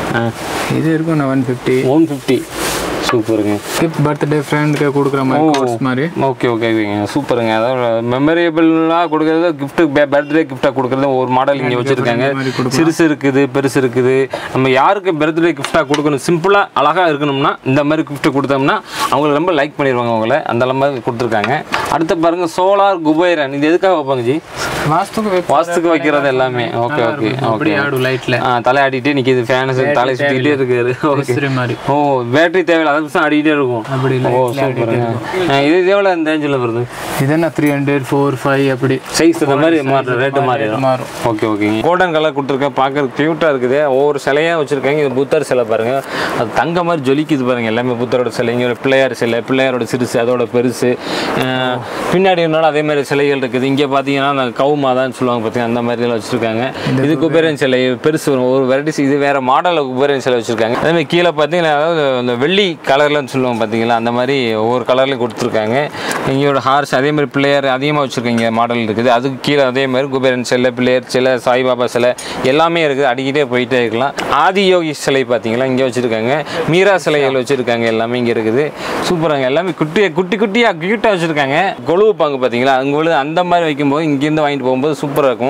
இது இருக்கும் நான் ஒன் ஃபிஃப்டி ஒன் ஃபிஃப்டி சூப்பருங்க. கிஃப்ட் பர்த்டே ஃப்ரெண்டுக்கு கொடுக்குற மாதிரி கோர்ஸ் மாதிரி. ஓகே ஓகே ஓகேங்க சூப்பருங்க. அதாவது மெமரேபிளாக கொடுக்குறது கிஃப்ட்டு பர்த்டே கிஃப்டாக கொடுக்குறது ஒரு மாடல் இங்கே வச்சுருக்காங்க. சிறுசு இருக்குது, பெருசு இருக்குது. நம்ம யாருக்கு பர்த்டே கிஃப்டாக கொடுக்கணும், சிம்பிளாக அழகாக இருக்கணும்னா இந்த மாதிரி கிஃப்ட்டு கொடுத்தோம்னா அவங்களை ரொம்ப லைக் பண்ணிடுவாங்க அவங்கள. அந்த மாதிரி கொடுத்துருக்காங்க. அடுத்து பாருங்க சோலார் குபேரன். இது எதுக்காக வைப்பாங்க ஜி? வாஸ்துக்கு வாஸ்துக்கு வைக்கிறது எல்லாமே. Okay okay okay. லைட்ல தலையாடிட்டே நிற்கிது, ஃபேனு தலை சுற்றிக்கிட்டே இருக்குது. ஓகே. ஓ பேட்டரி தேவையில்லை, அதை ஆடிக்கிட்டே இருக்கும். ஓ சூப்பருங்க. இது எவ்வளோ இந்த ரேஞ்சில் வருது? இது என்ன த்ரீ ஹண்ட்ரட் ஃபோர் ஃபைவ் அப்படி சைஸ் இந்த மாதிரி மாறும், ரேட்டு மாறி மாறும். ஓகே ஓகேங்க. கோல்டன் கலர் கொடுத்துருக்கேன், பார்க்கறது க்யூட்டாக இருக்குது. ஒவ்வொரு சிலையாக வச்சுருக்காங்க. இது புத்தர் சிலை பாருங்க, அது தங்க மாதிரி ஜொலிக்குது பாருங்க. எல்லாமே புத்தரோட சிலை. இங்கே ஒரு பிள்ளையார் சிலை, பிள்ளையாரோட சிறுசு, அதோட பெருசு. பின்னாடி இருந்தாலும் அதே மாதிரி சிலைகள் இருக்குது. இங்கே பார்த்தீங்கன்னா அந்த கவுமாதான்னு சொல்லுவாங்க பார்த்தீங்கன்னா, அந்த மாதிரிலாம் வச்சுருக்காங்க. இது குபேரன் சிலை பெருசு வரும். ஒரு வெரைட்டிஸ் இது வேறு மாடலில் குபேரன் சிலை வச்சுருக்காங்க. அதேமாதிரி கீழே பார்த்தீங்கன்னா அதாவது அந்த வெள்ளி கலர்லன்னு சொல்லுவாங்க பார்த்தீங்களா, அந்த மாதிரி ஒவ்வொரு கலர்லையும் கொடுத்துருக்காங்க. இங்கேயோட ஹார்ஸ் அதே மாதிரி பிள்ளையார் அதிகமாக வச்சுருக்கீங்க மாடல் இருக்குது. அதுக்கு கீழே அதே மாதிரி குபேரன் சிலை, பிள்ளையார் சிலை, சாய்பாபா சிலை எல்லாமே இருக்குது. அடிக்கிட்டே போயிட்டே இருக்கலாம். ஆதி யோகி சிலை பார்த்தீங்களா இங்கே வச்சுருக்காங்க. மீரா சிலைகள் வச்சுருக்காங்க. எல்லாமே இங்கே இருக்குது. சூப்பராங்க. எல்லாமே குட்டி குட்டி குட்டியாக க்யூட்டாக வச்சுருக்காங்க. கொழுவுப்பாங்க பார்த்தீங்களா, அங்கே விழுது அந்த மாதிரி வைக்கும்போது இங்கேருந்து வாங்கிட்டு போகும்போது சூப்பராக இருக்கும்.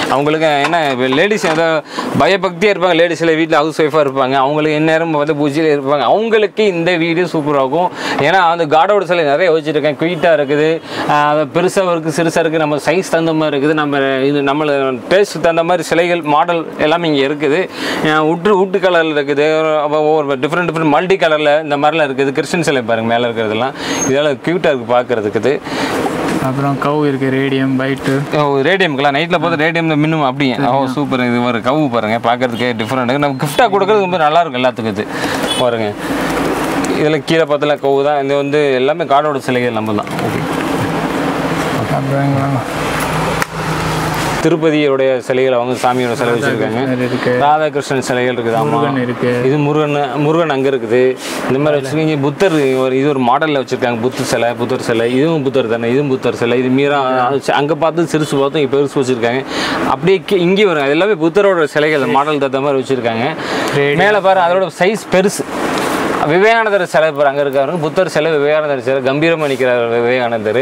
அவங்களுக்கு என்ன லேடிஸ் ஏதோ பயபக்தியாக இருப்பாங்க, லேடிஸில் வீட்டில் ஹவுஸ் ஒய்ஃபாக இருப்பாங்க, அவங்களுக்கு எந்நேரம் வந்து பூஜையில் இருப்பாங்க, அவங்களுக்கு இந்த வீடியோ சூப்பராகும். ஏன்னா அந்த காடோட சிலை நிறைய வச்சுருக்கேன், குயிட்டாக இருக்குது, பெருசாக இருக்குது, சிறுசாக இருக்குது, நம்ம சைஸ் தகுந்த மாதிரி இருக்குது, நம்ம இது நம்மளை டேஸ்ட் தகுந்த மாதிரி சிலைகள் மாடல் எல்லாமே இங்கே இருக்குது. உட்டு உட்டு கலரில் இருக்குது, ஒவ்வொரு டிஃப்ரெண்ட் டிஃப்ரெண்ட் மல்டி கலரில் இந்த மாதிரிலாம் இருக்குது. கிறிஸ்டின் சிலை பாருங்கள் மேலே இருக்கிறதுலாம், இதெல்லாம் க்யூட்டாக இருக்குது பார்க்குறதுக்கு. அப்புறம் கவு இருக்குது, ரேடியம் பைட்டு. ஓ ரேடியம்க்குலாம் நைட்டில் பார்த்து ரேடியம் மின்னும் அப்படியே. Oh super. இது ஒரு கவு பாருங்கள், பார்க்குறதுக்கே டிஃப்ரெண்ட். நம்ம கிஃப்டாக கொடுக்குறது ரொம்ப நல்லாயிருக்கும் எல்லாத்துக்கும். இது பாருங்கள், இதில் கீழே பார்த்தலாம் கவு தான். இது வந்து எல்லாமே காடோட சிலைகள் நம்ம தான். ஓகே. அப்புறம் திருப்பதியோடைய சிலைகள் அவங்க சாமியோட சிலை வச்சுருக்காங்க. ராதாகிருஷ்ணன் சிலைகள் இருக்குது. ஆமாம் இருக்குது. இது முருகன் முருகன் அங்கே இருக்குது. இந்த மாதிரி வச்சுருக்கீங்க. புத்தர் ஒரு இது ஒரு மாடலில் வச்சுருக்காங்க. புத்தர் சிலை, புத்தர் சிலை. இதுவும் புத்தர் தானே, இதுவும் புத்தர் சிலை. இது மீறா அங்கே பார்த்து சிறுசு பார்த்தோம், இப்போ பெருசு வச்சுருக்காங்க. அப்படியே இங்கே வரும், எல்லாமே புத்தரோட சிலைகள் மாடல் தகுந்த மாதிரி வச்சுருக்காங்க. மேலே பாரு, அதோட சைஸ் பெருசு. விவேகானந்தர் சிலை பாரு அங்கே இருக்காரு. புத்தர் சிலை, விவேகானந்தர் சிலை கம்பீரமாக நிற்கிறார் விவேகானந்தர்.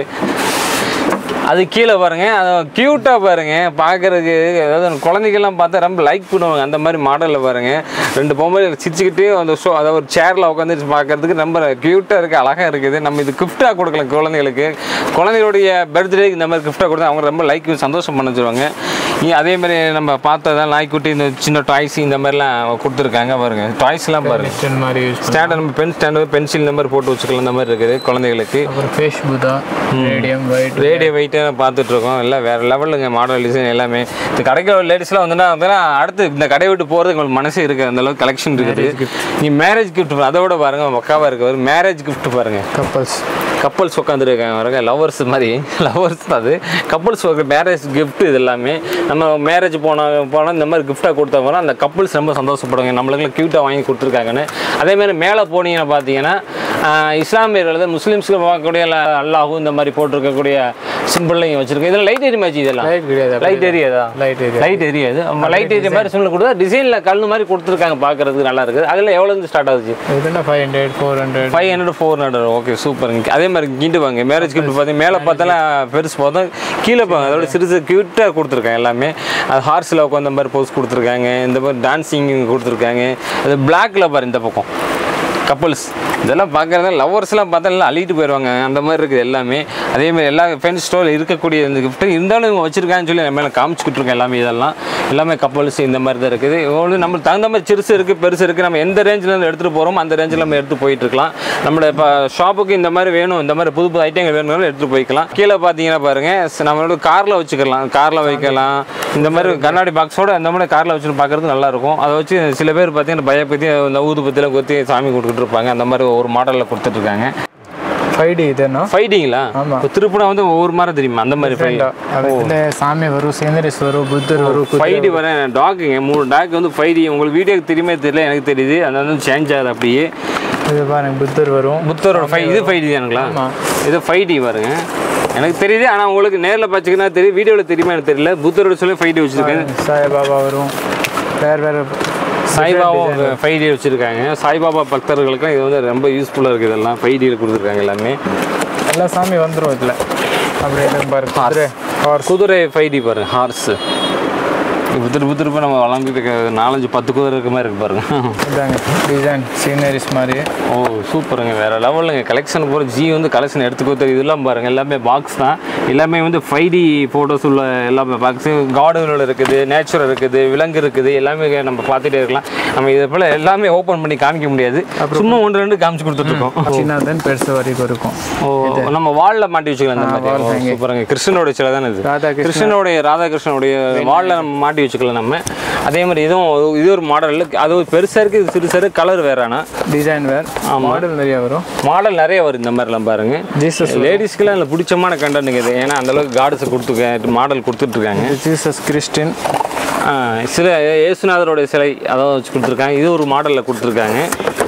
அது கீழே பாருங்கள், அது க்யூட்டாக பாருங்கள் பார்க்குறதுக்கு. அதாவது குழந்தைகள்லாம் பார்த்தா ரொம்ப லைக் பண்ணுவாங்க அந்த மாதிரி மாடலில் பாருங்கள். ரெண்டு பொம்மை சிரிச்சுக்கிட்டே அந்த ஷோ அதை ஒரு சேரில் உட்காந்துட்டு பார்க்குறதுக்கு ரொம்ப க்யூட்டாக இருக்குது, அழகாக இருக்குது. நம்ம இது கிஃப்டாக கொடுக்கலாம் குழந்தைகளுக்கு. குழந்தைகளுடைய பர்த்டேக்கு இந்த மாதிரி கிஃப்டாக கொடுத்தா அவங்க ரொம்ப லைக் சந்தோஷம் பண்ண வச்சுருவாங்க. அதேமாதிரி நம்ம பார்த்ததான் நாய்க்குட்டி, இந்த சின்ன டாய்ஸ் இந்த மாதிரிலாம் கொடுத்துருக்காங்க பாருங்கள். டாய்ஸ்லாம் பாருங்கள், மாதிரி ஸ்டாண்டர்ட் நம்ம பென் ஸ்டாண்டர்ட் பென்சில் இந்த மாதிரி போட்டு வச்சுக்கலாம். இந்த மாதிரி இருக்குது குழந்தைகளுக்கு. அப்புறம் ஃபேஸ் புதா, ரேடியம் வைட், ரேடியம் வைட் பார்த்துட்ருக்கோம். எல்லாம் வேறு லெவலுங்க மாடல் டிசைன் எல்லாமே. இந்த கடைக்கு லேடிஸ்லாம் வந்துன்னா அடுத்து இந்த கடை விட்டு போகிறதுக்கு உங்களுக்கு மனசே இருக்குது, அந்தளவுக்கு கலெக்ஷன் இருக்குது. நீ மேரேஜ் கிஃப்ட் அதோட பாருங்கள் பக்காவாக இருக்குது. மேரேஜ் கிஃப்ட் பாருங்கள். கப்பல்ஸ் கப்பல்ஸ் உட்காந்துருக்காங்க பாருங்க, லவர்ஸ் மாதிரி. லவர்ஸ் தான் அது, கப்பல்ஸ் மேரேஜ் கிஃப்ட். இது எல்லாமே நம்ம மேரேஜ் போனால் போனால் இந்த மாதிரி கிஃப்டாக கொடுத்தா போனால் அந்த கப்பல்ஸ் ரொம்ப சந்தோஷப்படுவாங்க, நம்மளுக்குலாம் க்யூட்டாக வாங்கி கொடுத்துருக்காங்கன்னு. அதேமாதிரி மேலே போனீங்கன்னா பார்த்தீங்கன்னா இஸ்லாமியர்கள் முஸ்லீம்ஸுக்கு பார்க்கக்கூடிய அல்லாஹூ இந்த மாதிரி போட்டிருக்கக்கூடிய சிம்பிள்லையும் வச்சிருக்கேன். இதில் லைட் ஏரியா மேட்ச். இதெல்லாம் லைட் கிடையாது, லைட் ஏரியாதா? லைட் ஏரியா லைட் ஏரியாது லைட் ஏரியா மாதிரி சிம்பிள் கொடுத்தா டிசைனில் கல் மாதிரி கொடுத்துருக்காங்க, பார்க்குறதுக்கு நல்லா இருக்குது. அதில் எவ்வளோ ஸ்டார்ட் ஆகுது? இதெல்லாம் five hundred four hundred five hundred four hundred okay சூப்பருங்க. அதே மாதிரி கிண்டு வாங்க மேரேஜ் கிஃப்ட் பார்த்தீங்க. மேலே பார்த்தாலும் பெருசு பார்த்தா, கீழே பாங்க அதோட சிறுசு க்யூட்டாக கொடுத்துருக்காங்க எல்லாமே. அது ஹார்ஸில் உட்காந்த மாதிரி போஸ் கொடுத்துருக்காங்க, இந்த மாதிரி டான்ஸிங் கொடுத்துருக்காங்க. அது பிளாக்ல பாரு இந்த பக்கம் கப்பல்ஸ். இதெல்லாம் பார்க்குறதா லவர்ஸ்லாம் பார்த்தா எல்லாம் அள்ளிட்டு போயிடுவாங்க, அந்த மாதிரி இருக்குது எல்லாமே. அதேமாதிரி எல்லா ஃபேன்ஸ் ஸ்டோரில் இருக்கக்கூடிய இந்த கிஃப்ட்டு இருந்தாலும் இவங்க வச்சுருக்காங்கன்னு சொல்லி நம்ம மேலே காமிச்சிக்கிட்டு இருக்கோம். எல்லாமே இதெல்லாம் எல்லாமே கப்பல்ஸ் இந்த மாதிரி தான் இருக்குது. இவ்வளோ நம்மளுக்கு தகுந்த மாதிரி சிறுசு இருக்குது, பெருசு இருக்குது. நம்ம எந்த ரேஞ்சில் இருந்து எடுத்துகிட்டு போகிறோம் அந்த ரேஞ்சில் நம்ம எடுத்து போயிட்டுருக்கலாம். நம்மளோட இப்போ ஷாப்புக்கு இந்த மாதிரி வேணும், இந்த மாதிரி புது புது ஐட்டங்கள் வேணும்னாலும் எடுத்துகிட்டு போய்க்கலாம். கீழே பார்த்தீங்கன்னா பாருங்கள், நம்மளோட காரில் வச்சுக்கலாம், காரில் வைக்கலாம். இந்த மாதிரி கண்ணாடி பாக்ஸோட அந்த மாதிரி காரில் வச்சுட்டு பார்க்குறது நல்லாயிருக்கும். அதை வச்சு சில பேர் பார்த்தீங்கன்னா பயப்பத்தி இந்த ஊதுபத்திலாம் கொத்தி சாமி கொடுத்துட்டு இருப்பாங்க. அந்த மாதிரி ஒரு மாடலில் கொடுத்துட்ருக்காங்க. ஃபைவ் டி இதுனா ஃபைவ் டிங்களா? ஆமாம். இப்போ திருப்பூரா வந்து ஒவ்வொரு மாதிரி தெரியுமா அந்த மாதிரி ஃபைவ் இல்லை சாமி வரும், சேந்தரிஸ் வரும், புத்தர் வரும். ஃபைவ் டி வரேன் டாக்குங்க, மூணு டாக் வந்து ஃபைவ் டி. உங்களுக்கு வீடியோக்கு தெரியுமே தெரியல, எனக்கு தெரியுது. அது வந்து சேஞ்ச் ஆகுது அப்படியே. இது பாருங்க புத்தர் வரும், புத்தரோட ஃபைவ் இது ஃபைவ் டி தானுங்களா? இது ஃபைவ் டி பாருங்க, எனக்கு தெரியுது. ஆனால் உங்களுக்கு நேரில் பார்த்திங்கன்னா தெரியும், வீடியோவில் தெரியுமா எனக்கு தெரியல. புத்தரோட சொல்லி ஃபைவ் டி வச்சுருக்கேன். சாய்பாபா வரும், வேறு வேறு சாய்பாபா ஃபைவ் டி வச்சுருக்காங்க. சாய்பாபா பக்தர்களுக்கு இது வந்து ரொம்ப யூஸ்ஃபுல்லாக இருக்குது. இதெல்லாம் ஃபைவ் டியில் கொடுத்துருக்காங்க எல்லாமே. எல்லா சாமி வந்துடும் இதில். அப்படியே பாரு குதிரை ஃபைவ் டி பாருங்க, ஹார்ஸு புத்தர் புத்தர் இப்போ நம்ம வளர்ந்துட்டு நாலஞ்சு பத்து குதிரை இருக்க மாதிரி இருக்கு பாருங்க. இதாங்க டிசைன் சீனரிஸ் மாதிரி. ஓ சூப்பருங்க, வேறு லெவலுங்க. கலெக்ஷன் போகிற ஜி வந்து கலெக்ஷன் எடுத்து கொடுத்து இதெல்லாம் பாருங்கள், எல்லாமே பாக்ஸ் தான். எல்லாமே வந்து ஃபைவ் டி ஃபோட்டோஸ் உள்ள எல்லாமே பாக்ஸு. கார்டுகள் இருக்குது, நேச்சுரல் இருக்குது, விலங்கு இருக்குது, எல்லாமே நம்ம பார்த்துட்டே இருக்கலாம். நம்ம இதை போல் எல்லாமே ஓப்பன் பண்ணி காமிக்க முடியாது, சும்மா ஒன்று ரெண்டு காமிச்சு கொடுத்துட்ருக்கோம். சின்னதன் பெருசு வரைக்கும் இருக்கும். ஓ நம்ம வாலில் மாட்டி வச்சுக்கலாம் அந்த மாதிரி. சூப்பருங்க, கிருஷ்ணனோட சிலை தானே இது. கிருஷ்ணனுடைய ராதாகிருஷ்ணனுடைய வாலில் நம்ம மாட்டி வச்சுக்கலாம் நம்ம. அதே மாதிரி இதுவும் இது ஒரு மாடல். அது ஒரு பெருசாக இருக்குது, இது சிறு சிறு கலர் வேறானா டிசைன் வேறு. மாடல் நிறைய வரும், மாடல் நிறைய வரும் இந்த மாதிரிலாம் பாருங்கள். ஜீசஸ் லேடிஸ்க்குலாம் இல்லை பிடிச்சமான கண்டென்ட்டுங்க இது. ஏன்னா அந்தளவுக்கு கார்ட்ஸ் கொடுத்துருக்க மாடல் கொடுத்துட்ருக்காங்க. ஜீசஸ் கிறிஸ்டின் சில இயேசுநாதருடைய சிலை அதாவது வச்சு கொடுத்துருக்காங்க. இது ஒரு மாடலில் கொடுத்துருக்காங்க.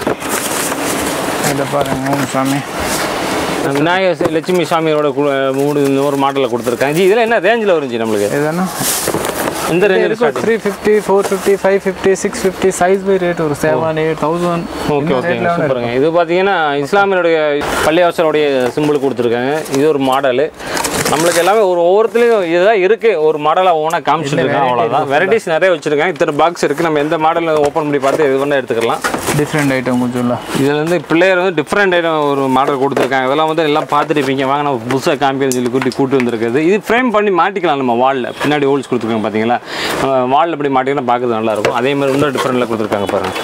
இதை பாருங்க சாமி விநாயகர் லட்சுமி சாமியோட மூணு ஒரு மாடலில் கொடுத்துருக்காங்க. ஜி இதெல்லாம் என்ன ரேஞ்சில் வருஞ்சி நம்மளுக்கு? எதுனா இந்த ரேஞ்சில் three fifty four fifty five fifty six fifty size by rate ஒரு seven eight thousand. Okay okay சூப்பருங்க. இது பார்த்தீங்கன்னா இஸ்லாமியனுடைய பள்ளிவாசலுடைய சிம்பிள் கொடுத்துருக்காங்க. இது ஒரு மாடலு. நம்மளுக்கு எல்லாமே ஒரு ஒவ்வொருத்தலையும் இதுதான் இருக்குது, ஒரு மாடலாக ஓனாக காமிச்சிருக்கேன், அவ்வளோதான். வெரைட்டிஸ் நிறைய வச்சுருக்கேன், இத்தனை பாக்ஸ் இருக்குது. நம்ம எந்த மாடலில் ஓப்பன் பண்ணி பார்த்து எது வேணால் எடுத்துக்கலாம். டிஃப்ரெண்ட் ஐட்டம் கொஞ்சம் இல்லை, இதில் வந்து பிள்ளையர் வந்து டிஃப்ரெண்ட் ஐட்டம் ஒரு மாடல் கொடுத்துருக்காங்க. இதெல்லாம் வந்து எல்லாம் பார்த்துருப்பீங்க. வாங்க நம்ம புதுசாக காமிக்கணும்னு சொல்லி கூட்டி கூட்டு வந்துருக்குது. இது ஃப்ரேம் பண்ணி மாட்டிக்கலாம் நம்ம வாலில், பின்னாடி ஹோல்ஸ் கொடுத்துருக்காங்க பார்த்தீங்களா, வாலில் அப்படி மாட்டிங்கன்னா பார்க்குறது நல்லாயிருக்கும். அதே மாதிரி இன்னும் டிஃப்ரெண்ட்டில் கொடுத்துருக்காங்க பாருங்கள்.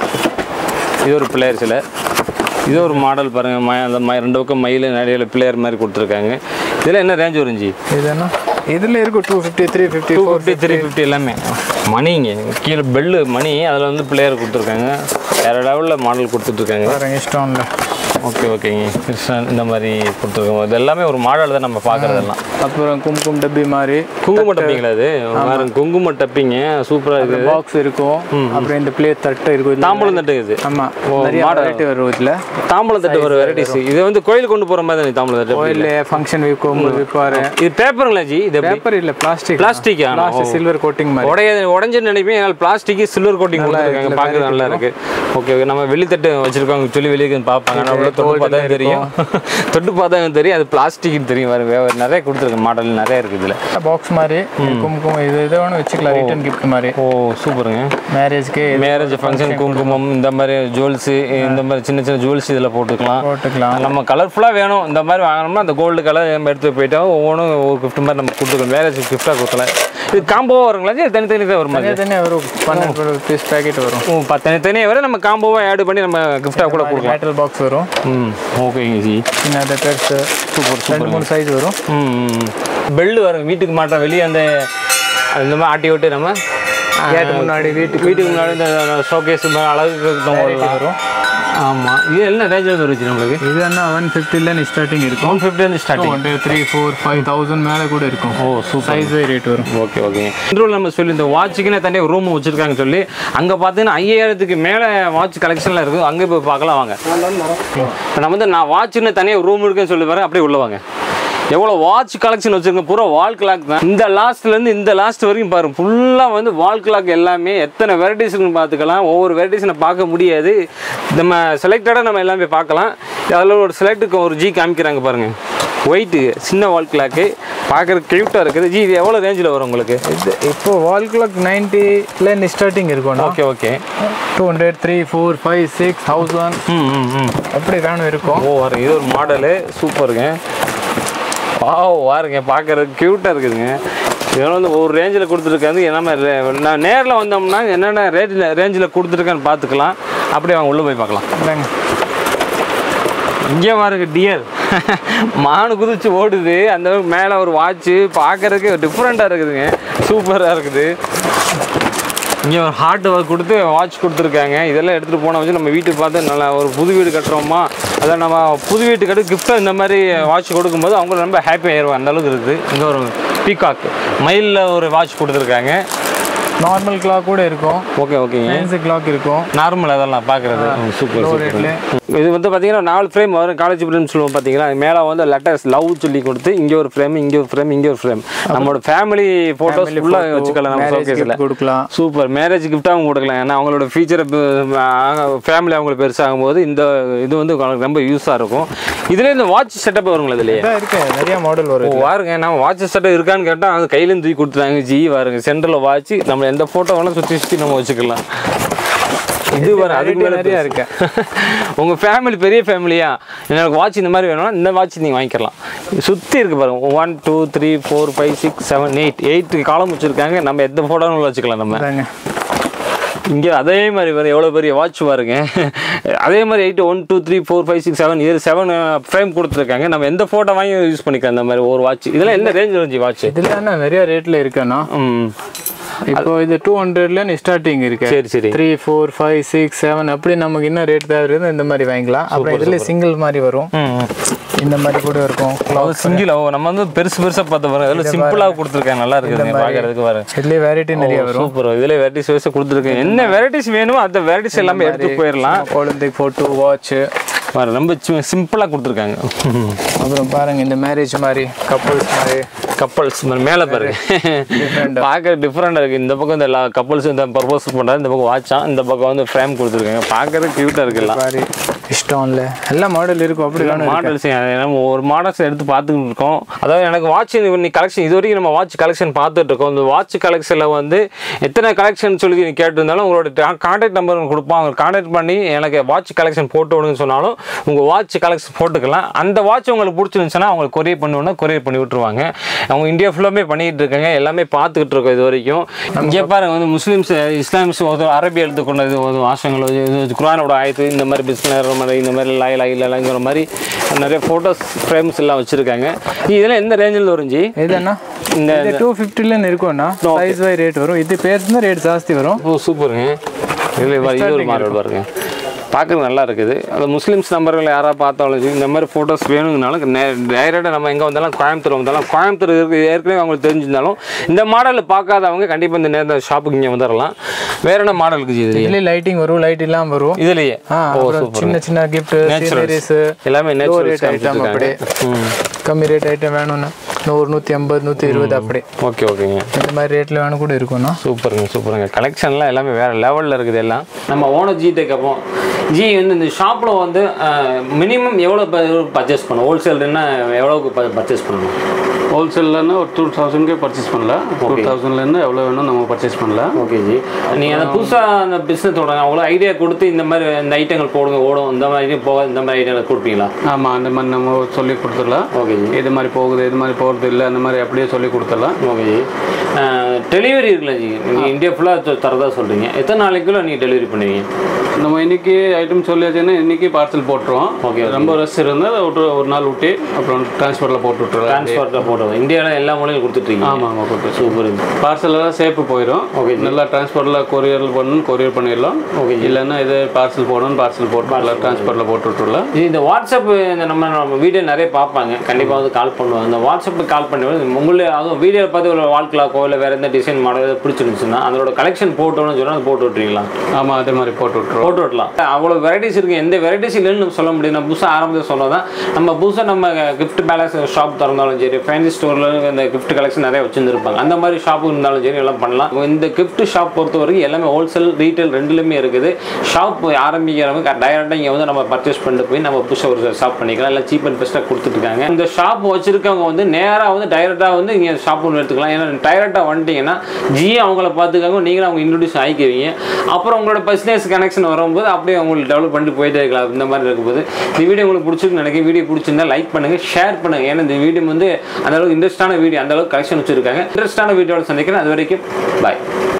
இது ஒரு பிள்ளையர் சிலை, இது ஒரு மாடல் பாருங்கள். ம அந்த ம ரெண்டு பக்கம் மயில் நிறைய பிள்ளையர் மாதிரி கொடுத்துருக்காங்க. இதில் என்ன ரேஞ்ச் வருஞ்சி? இது என்ன இதில் இருக்கும் two fifty three fifty two fifty three fifty எல்லாமே மணிங்க. கீழே பெல்லு மணி, அதில் வந்து பிள்ளையர் கொடுத்துருக்காங்க. வேறு லெவலில் மாடல் கொடுத்துட்ருக்காங்க. இஷ்டம் இல்லை. ஓகே ஓகேங்க. கிருஷ்ணன் இந்த மாதிரி கொடுத்துருக்கோம். இது எல்லாமே ஒரு மாடல் தான் நம்ம பார்க்குறதெல்லாம். அப்புறம் கும்கும் டப்பி மாதிரி குங்கும டப்பிங்களா? அது வேறு குங்கும டப்பிங்க, சூப்பராக இருக்குது. பாக்ஸ் இருக்கும், அப்புறம் இந்த பிளேட் தட்டு இருக்கும். தாம்பூலம் தட்டு இது. ஆமாம், வெரைட்டி வரும் இதில். தாம்பூலம் தட்டு ஒரு வெரைட்டிஸ். இது வந்து கோயில் கொண்டு போகிற மாதிரி தான் தாம்பூலம் தட்டு. கோயில் ஃபங்க்ஷன் விற்கும் விற்பாரு. இது பேப்பருங்களா ஜி? இது பேப்பர் இல்லை, பிளாஸ்டிக். பிளாஸ்டிக் சில்வர் கோட்டிங் மாதிரி. உடைய உடஞ்சுன்னு நினைப்பேன். என்னால் பிளாஸ்டிக் சில்வர் கோட்டிங் கொடுத்துருக்காங்க, பார்க்குறது நல்லா இருக்குது. Okay okay. நம்ம வெளித்தட்டு வச்சுருக்காங்க சொல்லி வெளியே பார்ப்பாங்க, ஆனால் உள்ள தொட்டு பார்த்தா தெரியும், தொட்டு பார்த்தா தெரியும் அது பிளாஸ்டிக்னு தெரியும். வேறு நிறைய கொடுத்துருக்க மாடல் நிறைய இருக்குது. இதில் பாக்ஸ் மாதிரி குங்குமம் இது இதை வேணும் வச்சுக்கலாம், ரிட்டர்ன் கிஃப்ட் மாதிரி. ஓ சூப்பருங்க. மேரேஜ்க்கு மேரேஜ் ஃபங்க்ஷன் குங்குமம் இந்த மாதிரி ஜுவல்ஸு, இந்த மாதிரி சின்ன சின்ன ஜுவல்ஸ் இதில் போட்டுக்கலாம் போட்டுக்கலாம். நம்ம கலர்ஃபுல்லாக வேணும் இந்த மாதிரி வாங்கினோம்னா அந்த கோல்டு கலர் நம்ம எடுத்து போயிட்டா ஒவ்வொன்றும் ஒரு கிஃப்ட் மாதிரி நம்ம கொடுத்துக்கலாம். மேரேஜ் கிஃப்டாக கொடுக்கலாம். இது காம்போவாக வருங்களா? தனித்தனி தான் வரும், தனியாக வரும். பன்னெண்டு பீஸ் பேக்கெட் வரும். ஓ தனித்தனியாக வரும். நம்ம காம்போவாக ஆட் பண்ணி நம்ம கிஃப்டாக கூட கொடுக்கலாம். மெட்டல் பாக்ஸ் வரும். ம் ஓகேங்க ஜி. சின்ன பெருசு சூப்பர் சூப்பர். மூணு சைஸ் வரும். ம் பெல்லு வரும். வீட்டுக்கு மாட்டோம் வெளியே அந்த இந்த மாதிரி ஆட்டி விட்டு நம்ம கேட்டு முன்னாடி வீட்டுக்கு வீட்டுக்கு முன்னாடி இந்த ஷோகேஸ் அழகுக்கு வரும். ஆமாம். இது என்ன ரேஞ்சில் வந்துருச்சு நம்மளுக்கு? இது என்ன ஒன் ஃபிஃப்டிலேருந்து ஸ்டார்டிங் இருக்கும். ஒன் ஃபிஃப்டிலேருந்து starting one two three four five thousand மேலே கூட இருக்கும். Oh super. Size by rate வரும். Okay okay. இன்ட்ரோல் நம்ம சொல்லி இந்த வாட்சுக்குன்னு தனியாக ரூம் வச்சுருக்காங்க சொல்லி அங்கே பார்த்தீங்கன்னா ஐயாயிரத்துக்கு மேலே வாட்ச் கலெக்ஷனில் இருக்குது. அங்கே போய் பார்க்கலாம் வாங்க. நம்ம வந்து நான் வாட்சுன்னு தனியாக ரூம் இருக்குன்னு சொல்லி வரேன், அப்படியே உள்ள வாங்க. எவ்வளோ வாட்ச் கலெக்ஷன் வச்சுருங்க, பூரா வால் கிளாக் தான். இந்த லாஸ்ட்லேருந்து இந்த லாஸ்ட் வரைக்கும் பாருங்கள், ஃபுல்லாக வந்து வால் கிளாக் எல்லாமே. எத்தனை வெரைட்டிஸ்ன்னு பார்த்துக்கலாம். ஒவ்வொரு வெரைட்டிஸை பார்க்க முடியாது, நம்ம செலக்டடாக நம்ம எல்லாமே பார்க்கலாம். அதில் ஒரு செலக்டுக்கு ஒரு ஜி காமிக்கிறாங்க பாருங்கள். ஒயிட்டு சின்ன வால் கிளாக்கு பார்க்குறதுக்கு க்யூட்டாக இருக்குது. ஜி இது எவ்வளோ ரேஞ்சில் வரும் உங்களுக்கு? இது இப்போ வால் கிளாக் நைன்ட்டிலேருந்து ஸ்டார்டிங் இருக்கும். Okay okay. Two hundred three four five six thousand ம் ம் ம் அப்படி வேணும் இருக்கும். ஓ வரும். இது ஒரு மாடலு சூப்பருங்க. வாவ் வாருங்க, பார்க்குறதுக்கு க்யூட்டாக இருக்குதுங்க. இதெல்லாம் வந்து ஒரு ரேஞ்சில் கொடுத்துருக்காது. என்ன நான் நேரில் வந்தோம்னா என்னென்ன ரேட்டில் ரேஞ்சில் கொடுத்துருக்கான்னு பார்த்துக்கலாம். அப்படியே அவங்க உள்ளே போய் பார்க்கலாம். இல்லைங்க, இங்கே பாருங்க டியர் மானு குதிச்சு ஓடுது. அந்த மேலே ஒரு வாட்ச்சு பார்க்குறதுக்கு டிஃப்ரெண்ட்டாக இருக்குதுங்க, சூப்பராக இருக்குது. இங்கே ஒரு ஹார்ட் ஒர்க் கொடுத்து வாட்ச் கொடுத்துருக்காங்க. இதெல்லாம் எடுத்துகிட்டு போனால் வச்சு நம்ம வீட்டுக்கு பார்த்து நல்லா ஒரு புது வீடு கட்டுறோமா, அதான் நம்ம புது வீட்டுக்கு கட்டு கிஃப்ட்டாக இந்த மாதிரி வாட்ச் கொடுக்கும்போது அவங்க ரொம்ப ஹாப்பி ஆயிடுவாங்க. அந்தளவுக்கு இருக்குது. இங்கே ஒரு பீகாக் மயிலில் ஒரு வாட்ச் கொடுத்துருக்காங்க. நார்மல் கிளாக் கூட இருக்கும். ஓகே ஓகேங்க. ஃபேன்சி கிளாக் இருக்கும். நார்மல் அதெல்லாம் பார்க்குறது சூப்பர் சூப்பர். இது வந்து பார்த்தீங்கன்னா நாலு ஃப்ரேம் வரும். காலேஜ் ஃப்ரேம் சொல்லுவோம் பார்த்தீங்களா, மேலே வந்து லெட்டர்ஸ் லவ் சொல்லி கொடுத்து இங்கே ஒரு ஃப்ரேம், இங்கே ஒரு ஃப்ரேம், இங்கே ஒரு ஃப்ரேம். நம்மளோட ஃபேமிலி ஃபோட்டோஸ் ஃபுல்லாக வச்சுக்கலாம் நம்ம ஷோகேஸில் கொடுக்கலாம். சூப்பர். மேரேஜ் கிஃப்ட்டாகவும் கொடுக்கலாம். ஏன்னா அவங்களோட ஃபியூச்சர் ஃபேமிலி அவங்களுக்கு பெருசாகும் போது இந்த இது வந்து ரொம்ப யூஸாக இருக்கும். இதுலேயே இந்த வாட்ச் செட்டப் வருங்களா? இதுலேயே இருக்கு, நிறைய மாடல் வரும். வாருங்க, நம்ம வாட்ச் செட்டப் இருக்கான்னு கேட்டால் அது கையிலேருந்து தூக்கி கொடுத்துட்டாங்க. ஜி வாருங்க, சென்டரில் வாட்ச் நம்ம எந்த ஃபோட்டோ வேணால் சுற்றி சுற்றி நம்ம வச்சுக்கலாம். இது வர அதுக்கு மேலே நிறையா இருக்கு. உங்கள் ஃபேமிலி பெரிய ஃபேமிலியா, எனக்கு வாட்ச் இந்த மாதிரி வேணும்னா இந்த வாட்ச் நீங்கள் வாங்கிக்கலாம். சுற்றி இருக்குது பாருங்கள். One two three four five six seven eight eight காலம் வச்சுருக்காங்க. நம்ம எந்த ஃபோட்டோன்னு வச்சுக்கலாம். நம்ம இங்கே அதே மாதிரி வேறு எவ்வளோ பெரிய வாட்ச் பாருங்க. அதே மாதிரி eight one two three four five six seven இது செவன் ஃப்ரேம் கொடுத்துருக்காங்க. நம்ம எந்த ஃபோட்டோ வாங்கி யூஸ் பண்ணிக்கலாம். அந்த மாதிரி ஒரு வாட்ச் இதெல்லாம் என்ன ரேஞ்ச் இருந்துச்சு வாட்ச்? இதில் என்ன நிறைய ரேட்டில் இருக்குன்னா, இப்போ இது டூ ஹண்ட்ரட்ல ஸ்டார்டிங் இருக்கு. சரி சரி. Three four five six seven அப்படி நமக்கு என்ன ரேட் தேவை இருக்குது இந்த மாதிரி வாங்கிக்கலாம். அப்புறம் இதில் சிங்கிள் மாதிரி வரும், இந்த மாதிரி கூட இருக்கும். சிங்கிள் நம்ம வந்து பெருசு பெருசாக பார்த்து பாருங்க. அதில் சிம்பிளாக கொடுத்துருக்காங்க, நல்லா இருக்குது பார்க்கறதுக்கு பாருங்க. இதுலேயே வெரைட்டி நிறைய வரும். சூப்பர். இதில் வெரைட்டிஸ் வைஸ் கொடுத்துருக்கேன். என்ன வெரைட்டிஸ் வேணுமோ அந்த வெரைட்டிஸ் எல்லாமே எடுத்து போயிடலாம். குழந்தைக்கு ஃபோட்டோ வாட்ச் ரொம்ப சிம்பிளாக கொடுத்துருக்காங்க. அப்புறம் பாருங்க இந்த மேரேஜ் மாதிரி கப்புள்ஸ் மாதிரி கப்பல்ஸ் மேலே பாருங்க பார்க்க டிஃப்ரெண்டாக இருக்குது. இந்த பக்கம் இந்த எல்லா கப்பல்ஸும் இந்த பர்போஸ் பண்ணுறாரு, இந்த பக்கம் வாட்சா, இந்த பக்கம் வந்து ஃப்ரேம் கொடுத்துருக்காங்க. பார்க்கறது க்யூட்டாக இருக்குல்ல, இஷ்டம் இல்லை எல்லா மாடல் இருக்கும். அப்படி மாடல்ஸ் நம்ம ஒரு மாடல்ஸ் எடுத்து பார்த்துக்கிட்டு இருக்கோம். அதாவது எனக்கு வாட்ச் நீ கலெக்ஷன் இது வரைக்கும் நம்ம வாட்ச் கலெக்ஷன் பார்த்துட்டு இருக்கோம். இந்த வாட்ச் கலெக்ஷனில் வந்து எத்தனை கலெக்ஷன் சொல்லி நீ கேட்டிருந்தாலும் உங்களோட கான்டாக்ட் நம்பர் கொடுப்போம். அவங்க கான்டாக்ட் பண்ணி எனக்கு வாட்ச் கலெக்ஷன் போட்டு விடுன்னு சொன்னாலும் உங்கள் வாட்ச் கலெக்ஷன் போட்டுக்கலாம். அந்த வாட்ச் உங்களுக்கு பிடிச்சிருந்துச்சுன்னா அவங்க கொரியர் பண்ணுவோன்னா கொரியர் பண்ணி விட்டுருவாங்க. அவங்க இந்தியா ஃபுல்லாமே பண்ணிகிட்டு இருக்காங்க, எல்லாமே பார்த்துக்கிட்டு இருக்கோம் இது வரைக்கும். இங்கே பாருங்க வந்து முஸ்லீம்ஸ் இஸ்லாம்ஸ் அரபி எடுத்துக்கொண்டது ஒரு வாசங்கள் குரானோட ஆயத்து இந்த மாதிரி பிஸ்னர் மாதிரி இந்த மாதிரி லாய் லாய் லாய்ங்கிற மாதிரி நிறைய ஃபோட்டோஸ் ஃப்ரேம்ஸ் எல்லாம் வச்சுருக்காங்க. இதெல்லாம் எந்த ரேஞ்சில் வரும் ஜி? இதுன்னா இந்த டூ ஃபிஃப்டிலேருந்து இருக்கும்ண்ணா, சைஸ் வை ரேட் வரும். இது பேர்ஸ் ரேட் ஜாஸ்தி வரும். ஓ சூப்பருங்க. இதில் இது ஒரு மாடல் பாருங்க, பார்க்குறது நல்லா இருக்குது. அந்த முஸ்லீம்ஸ் நம்பர்கள் யாராவது பார்த்தாலும் இந்த மாதிரி ஃபோட்டோஸ் வேணுங்கனாலும் டைரெக்டாக நம்ம எங்கே வந்தாலும் கோயம்புத்தூர் வந்தாலும் கோயம்புத்தூர் இருக்குது ஏற்கனவே அவங்களுக்கு தெரிஞ்சிருந்தாலும் இந்த மாடலில் பார்க்காதவங்க கண்டிப்பாக இந்த நேரத்தில் ஷாப்புக்கு இங்கே வந்துடலாம். வேற என்ன மாடல் இருக்குது இது? இதுலேயே லைட்டிங் வரும், லைட் இல்லாமல் வரும் இதுலேயே. சின்ன சின்ன கிஃப்ட் நேச்சுரல்ஸ் எல்லாமே நேச்சுரல் ஐட்டம். அப்படியே கம்மி ரேட் ஐட்டம் வேணும்னா நூறு நூற்றி ஐம்பது நூற்றி இருபது அப்படி. ஓகே ஓகேங்க. இந்த மாதிரி ரேட்டில் வேணும் கூட இருக்கும்ண்ணா. சூப்பருங்க சூப்பருங்க. கலெக்ஷன்லாம் எல்லாமே வேறு லெவலில் இருக்குது எல்லாம். நம்ம ஓனர் ஜிட்டே கேட்போம், ஜி வந்து இந்த ஷாப்பில் வந்து மினிமம் எவ்வளோ பர்ச்சேஸ் பண்ணணும்? ஹோல்சேல்னா எவ்வளோக்கு பர்ச்சேஸ் பண்ணணும்? ஹோல்சேல்னா ஒரு டூ தௌசண்ட்கே பர்ச்சேஸ் பண்ணலாம். டூ தௌசண்ட்லேருந்து எவ்வளோ வேணும் நம்ம பர்ச்சேஸ் பண்ணலாம். ஓகே ஜி. நீங்கள் அந்த புதுசாக அந்த பிஸ்னஸ் தொடங்க அவ்வளோ ஐடியா கொடுத்து இந்த மாதிரி இந்த ஐட்டங்கள் போடுங்க ஓடும் இந்த மாதிரி போக இந்த மாதிரி ஐட்டங்கள் கொடுப்பீங்களா? ஆமாம், அந்த மாதிரி நம்ம சொல்லி கொடுத்துடலாம். ஓகே ஜி. இது மாதிரி போகுது இது மாதிரி போகிறது இல்லை அந்த மாதிரி அப்படியே சொல்லி கொடுத்துடலாம். ஓகே ஜி. டெலிவரி இருக்குல்ல ஜி, நீங்கள் இந்தியா ஃபுல்லாக தரதா சொல்கிறீங்க, எத்தனை நாளைக்குள்ள நீங்கள் டெலிவரி பண்ணுவீங்க? நம்ம இன்றைக்கி ஐட்டம் சொல்லியாச்சுன்னா இன்றைக்கி பார்சல் போட்டுருவோம். ஓகே. ரொம்ப ரஷ் இருந்தால் ஒரு ஒரு நாள் விட்டு அப்புறம் டிரான்ஸ்போர்ட்டில் போட்டு விட்டுருவோம். டிரான்ஸ்போர்ட்டில் போட்டுருவோம். இந்தியாவில் எல்லா மூலையும் கொடுத்துட்ருக்கீங்க? ஆமாம் ஆமாம் கொடுத்து. சூப்பர். பார்சல் எல்லாம் சேஃபு போயிடும். ஓகே. நல்லா டிரான்ஸ்போர்ட்டில் கொரியர் பண்ணணும் கொரியர் பண்ணிடலாம். ஓகே. இல்லைன்னா இது பார்சல் போடணும் பார்சல் போட்டு நல்லா டிரான்ஸ்போர்ட்டில் போட்டு விட்டுருலாம். இந்த வாட்ஸ்அப் இந்த நம்ம நம்ம வீடியோ நிறைய பார்ப்பாங்க, கண்டிப்பாக வந்து கால் பண்ணுவாங்க. அந்த வாட்ஸ்அப்புக்கு கால் பண்ணி உங்களே அதுவும் வீடியோவில் பார்த்து ஒரு வால் கிளாக்கோ இல்லை வேறு எந்த டிசைன் மாடல் பிடிச்சிருந்துச்சுன்னா அதோட கலெக்ஷன் போட்டோன்னு சொன்னால் அது போட்டு விட்டுறீங்களா? ஆமாம், அதே மாதிரி போட்டு விட்டுருவோம். போட்டு விட்டலாம். அவ்வளோ வெரைட்டிஸ் இருக்குது, எந்த வெரைட்டிஸ் இல்லைன்னு நம்ம சொல்ல முடியும். நம்ம புதுசாக ஆரம்பத்தில் சொன்னால் தான் நம்ம புதுசாக நம்ம கிஃப்ட் பேலன்ஸ் ஷாப் திறந்தாலும் சரி, ஃபேன்சி ஸ்டோரில் இந்த கிஃப்ட் கலெக்ஷன் நிறைய வச்சுருந்துருப்பாங்க, அந்த மாதிரி ஷாப்பு இருந்தாலும் சரி எல்லாம் பண்ணலாம். இந்த கிஃப்ட் ஷாப் பொறுத்த வரைக்கும் எல்லாமே ஹோல்சேல் ரீட்டைல் ரெண்டுலேயுமே இருக்குது. ஷாப் ஆரம்பிக்கிறவங்க டைரெக்டாக இங்கே வந்து நம்ம பர்ச்சேஸ் பண்ணிட்டு போய் நம்ம புதுசாக ஒரு ஷாப் பண்ணிக்கலாம், எல்லாம் சீப் அண்ட் பெஸ்ட்டாக கொடுத்துட்ருக்காங்க. இந்த ஷாப் வச்சுருக்கவங்க வந்து நேராக வந்து டைரெக்டாக வந்து இங்கே ஷாப் ஒன்று எடுத்துக்கலாம். ஏன்னா டைரெக்டாக வந்துட்டிங்கன்னா ஜி அவங்கள பார்த்துக்காங்க, நீங்களும் அவங்க இன்ட்ரடியூஸ் ஆகிக்குவீங்க. அப்புறம் உங்களோட பிஸ்னஸ் கனெக்ஷன் வரும்போது அப்படியே உங்களுக்கு டெவலப் பண்ணிட்டு போயிட்டே இருக்கலாம். இந்த மாதிரி இருக்கும்போது இந்த வீடியோ உங்களுக்கு பிடிச்சிருக்கு நினைக்கிறேன். வீடியோ பிடிச்சிருந்தா லைக் பண்ணுங்கள், ஷேர் பண்ணுங்கள். ஏன்னா இந்த வீடியோ வந்து அந்தளவுக்கு இன்ட்ரெஸ்டான வீடியோ, அந்தளவுக்கு கலெக்ஷன் வச்சுருக்காங்க. இன்ட்ரெஸ்டான வீடியோவில் சந்திக்கிறேன். அது வரைக்கும் பாய்.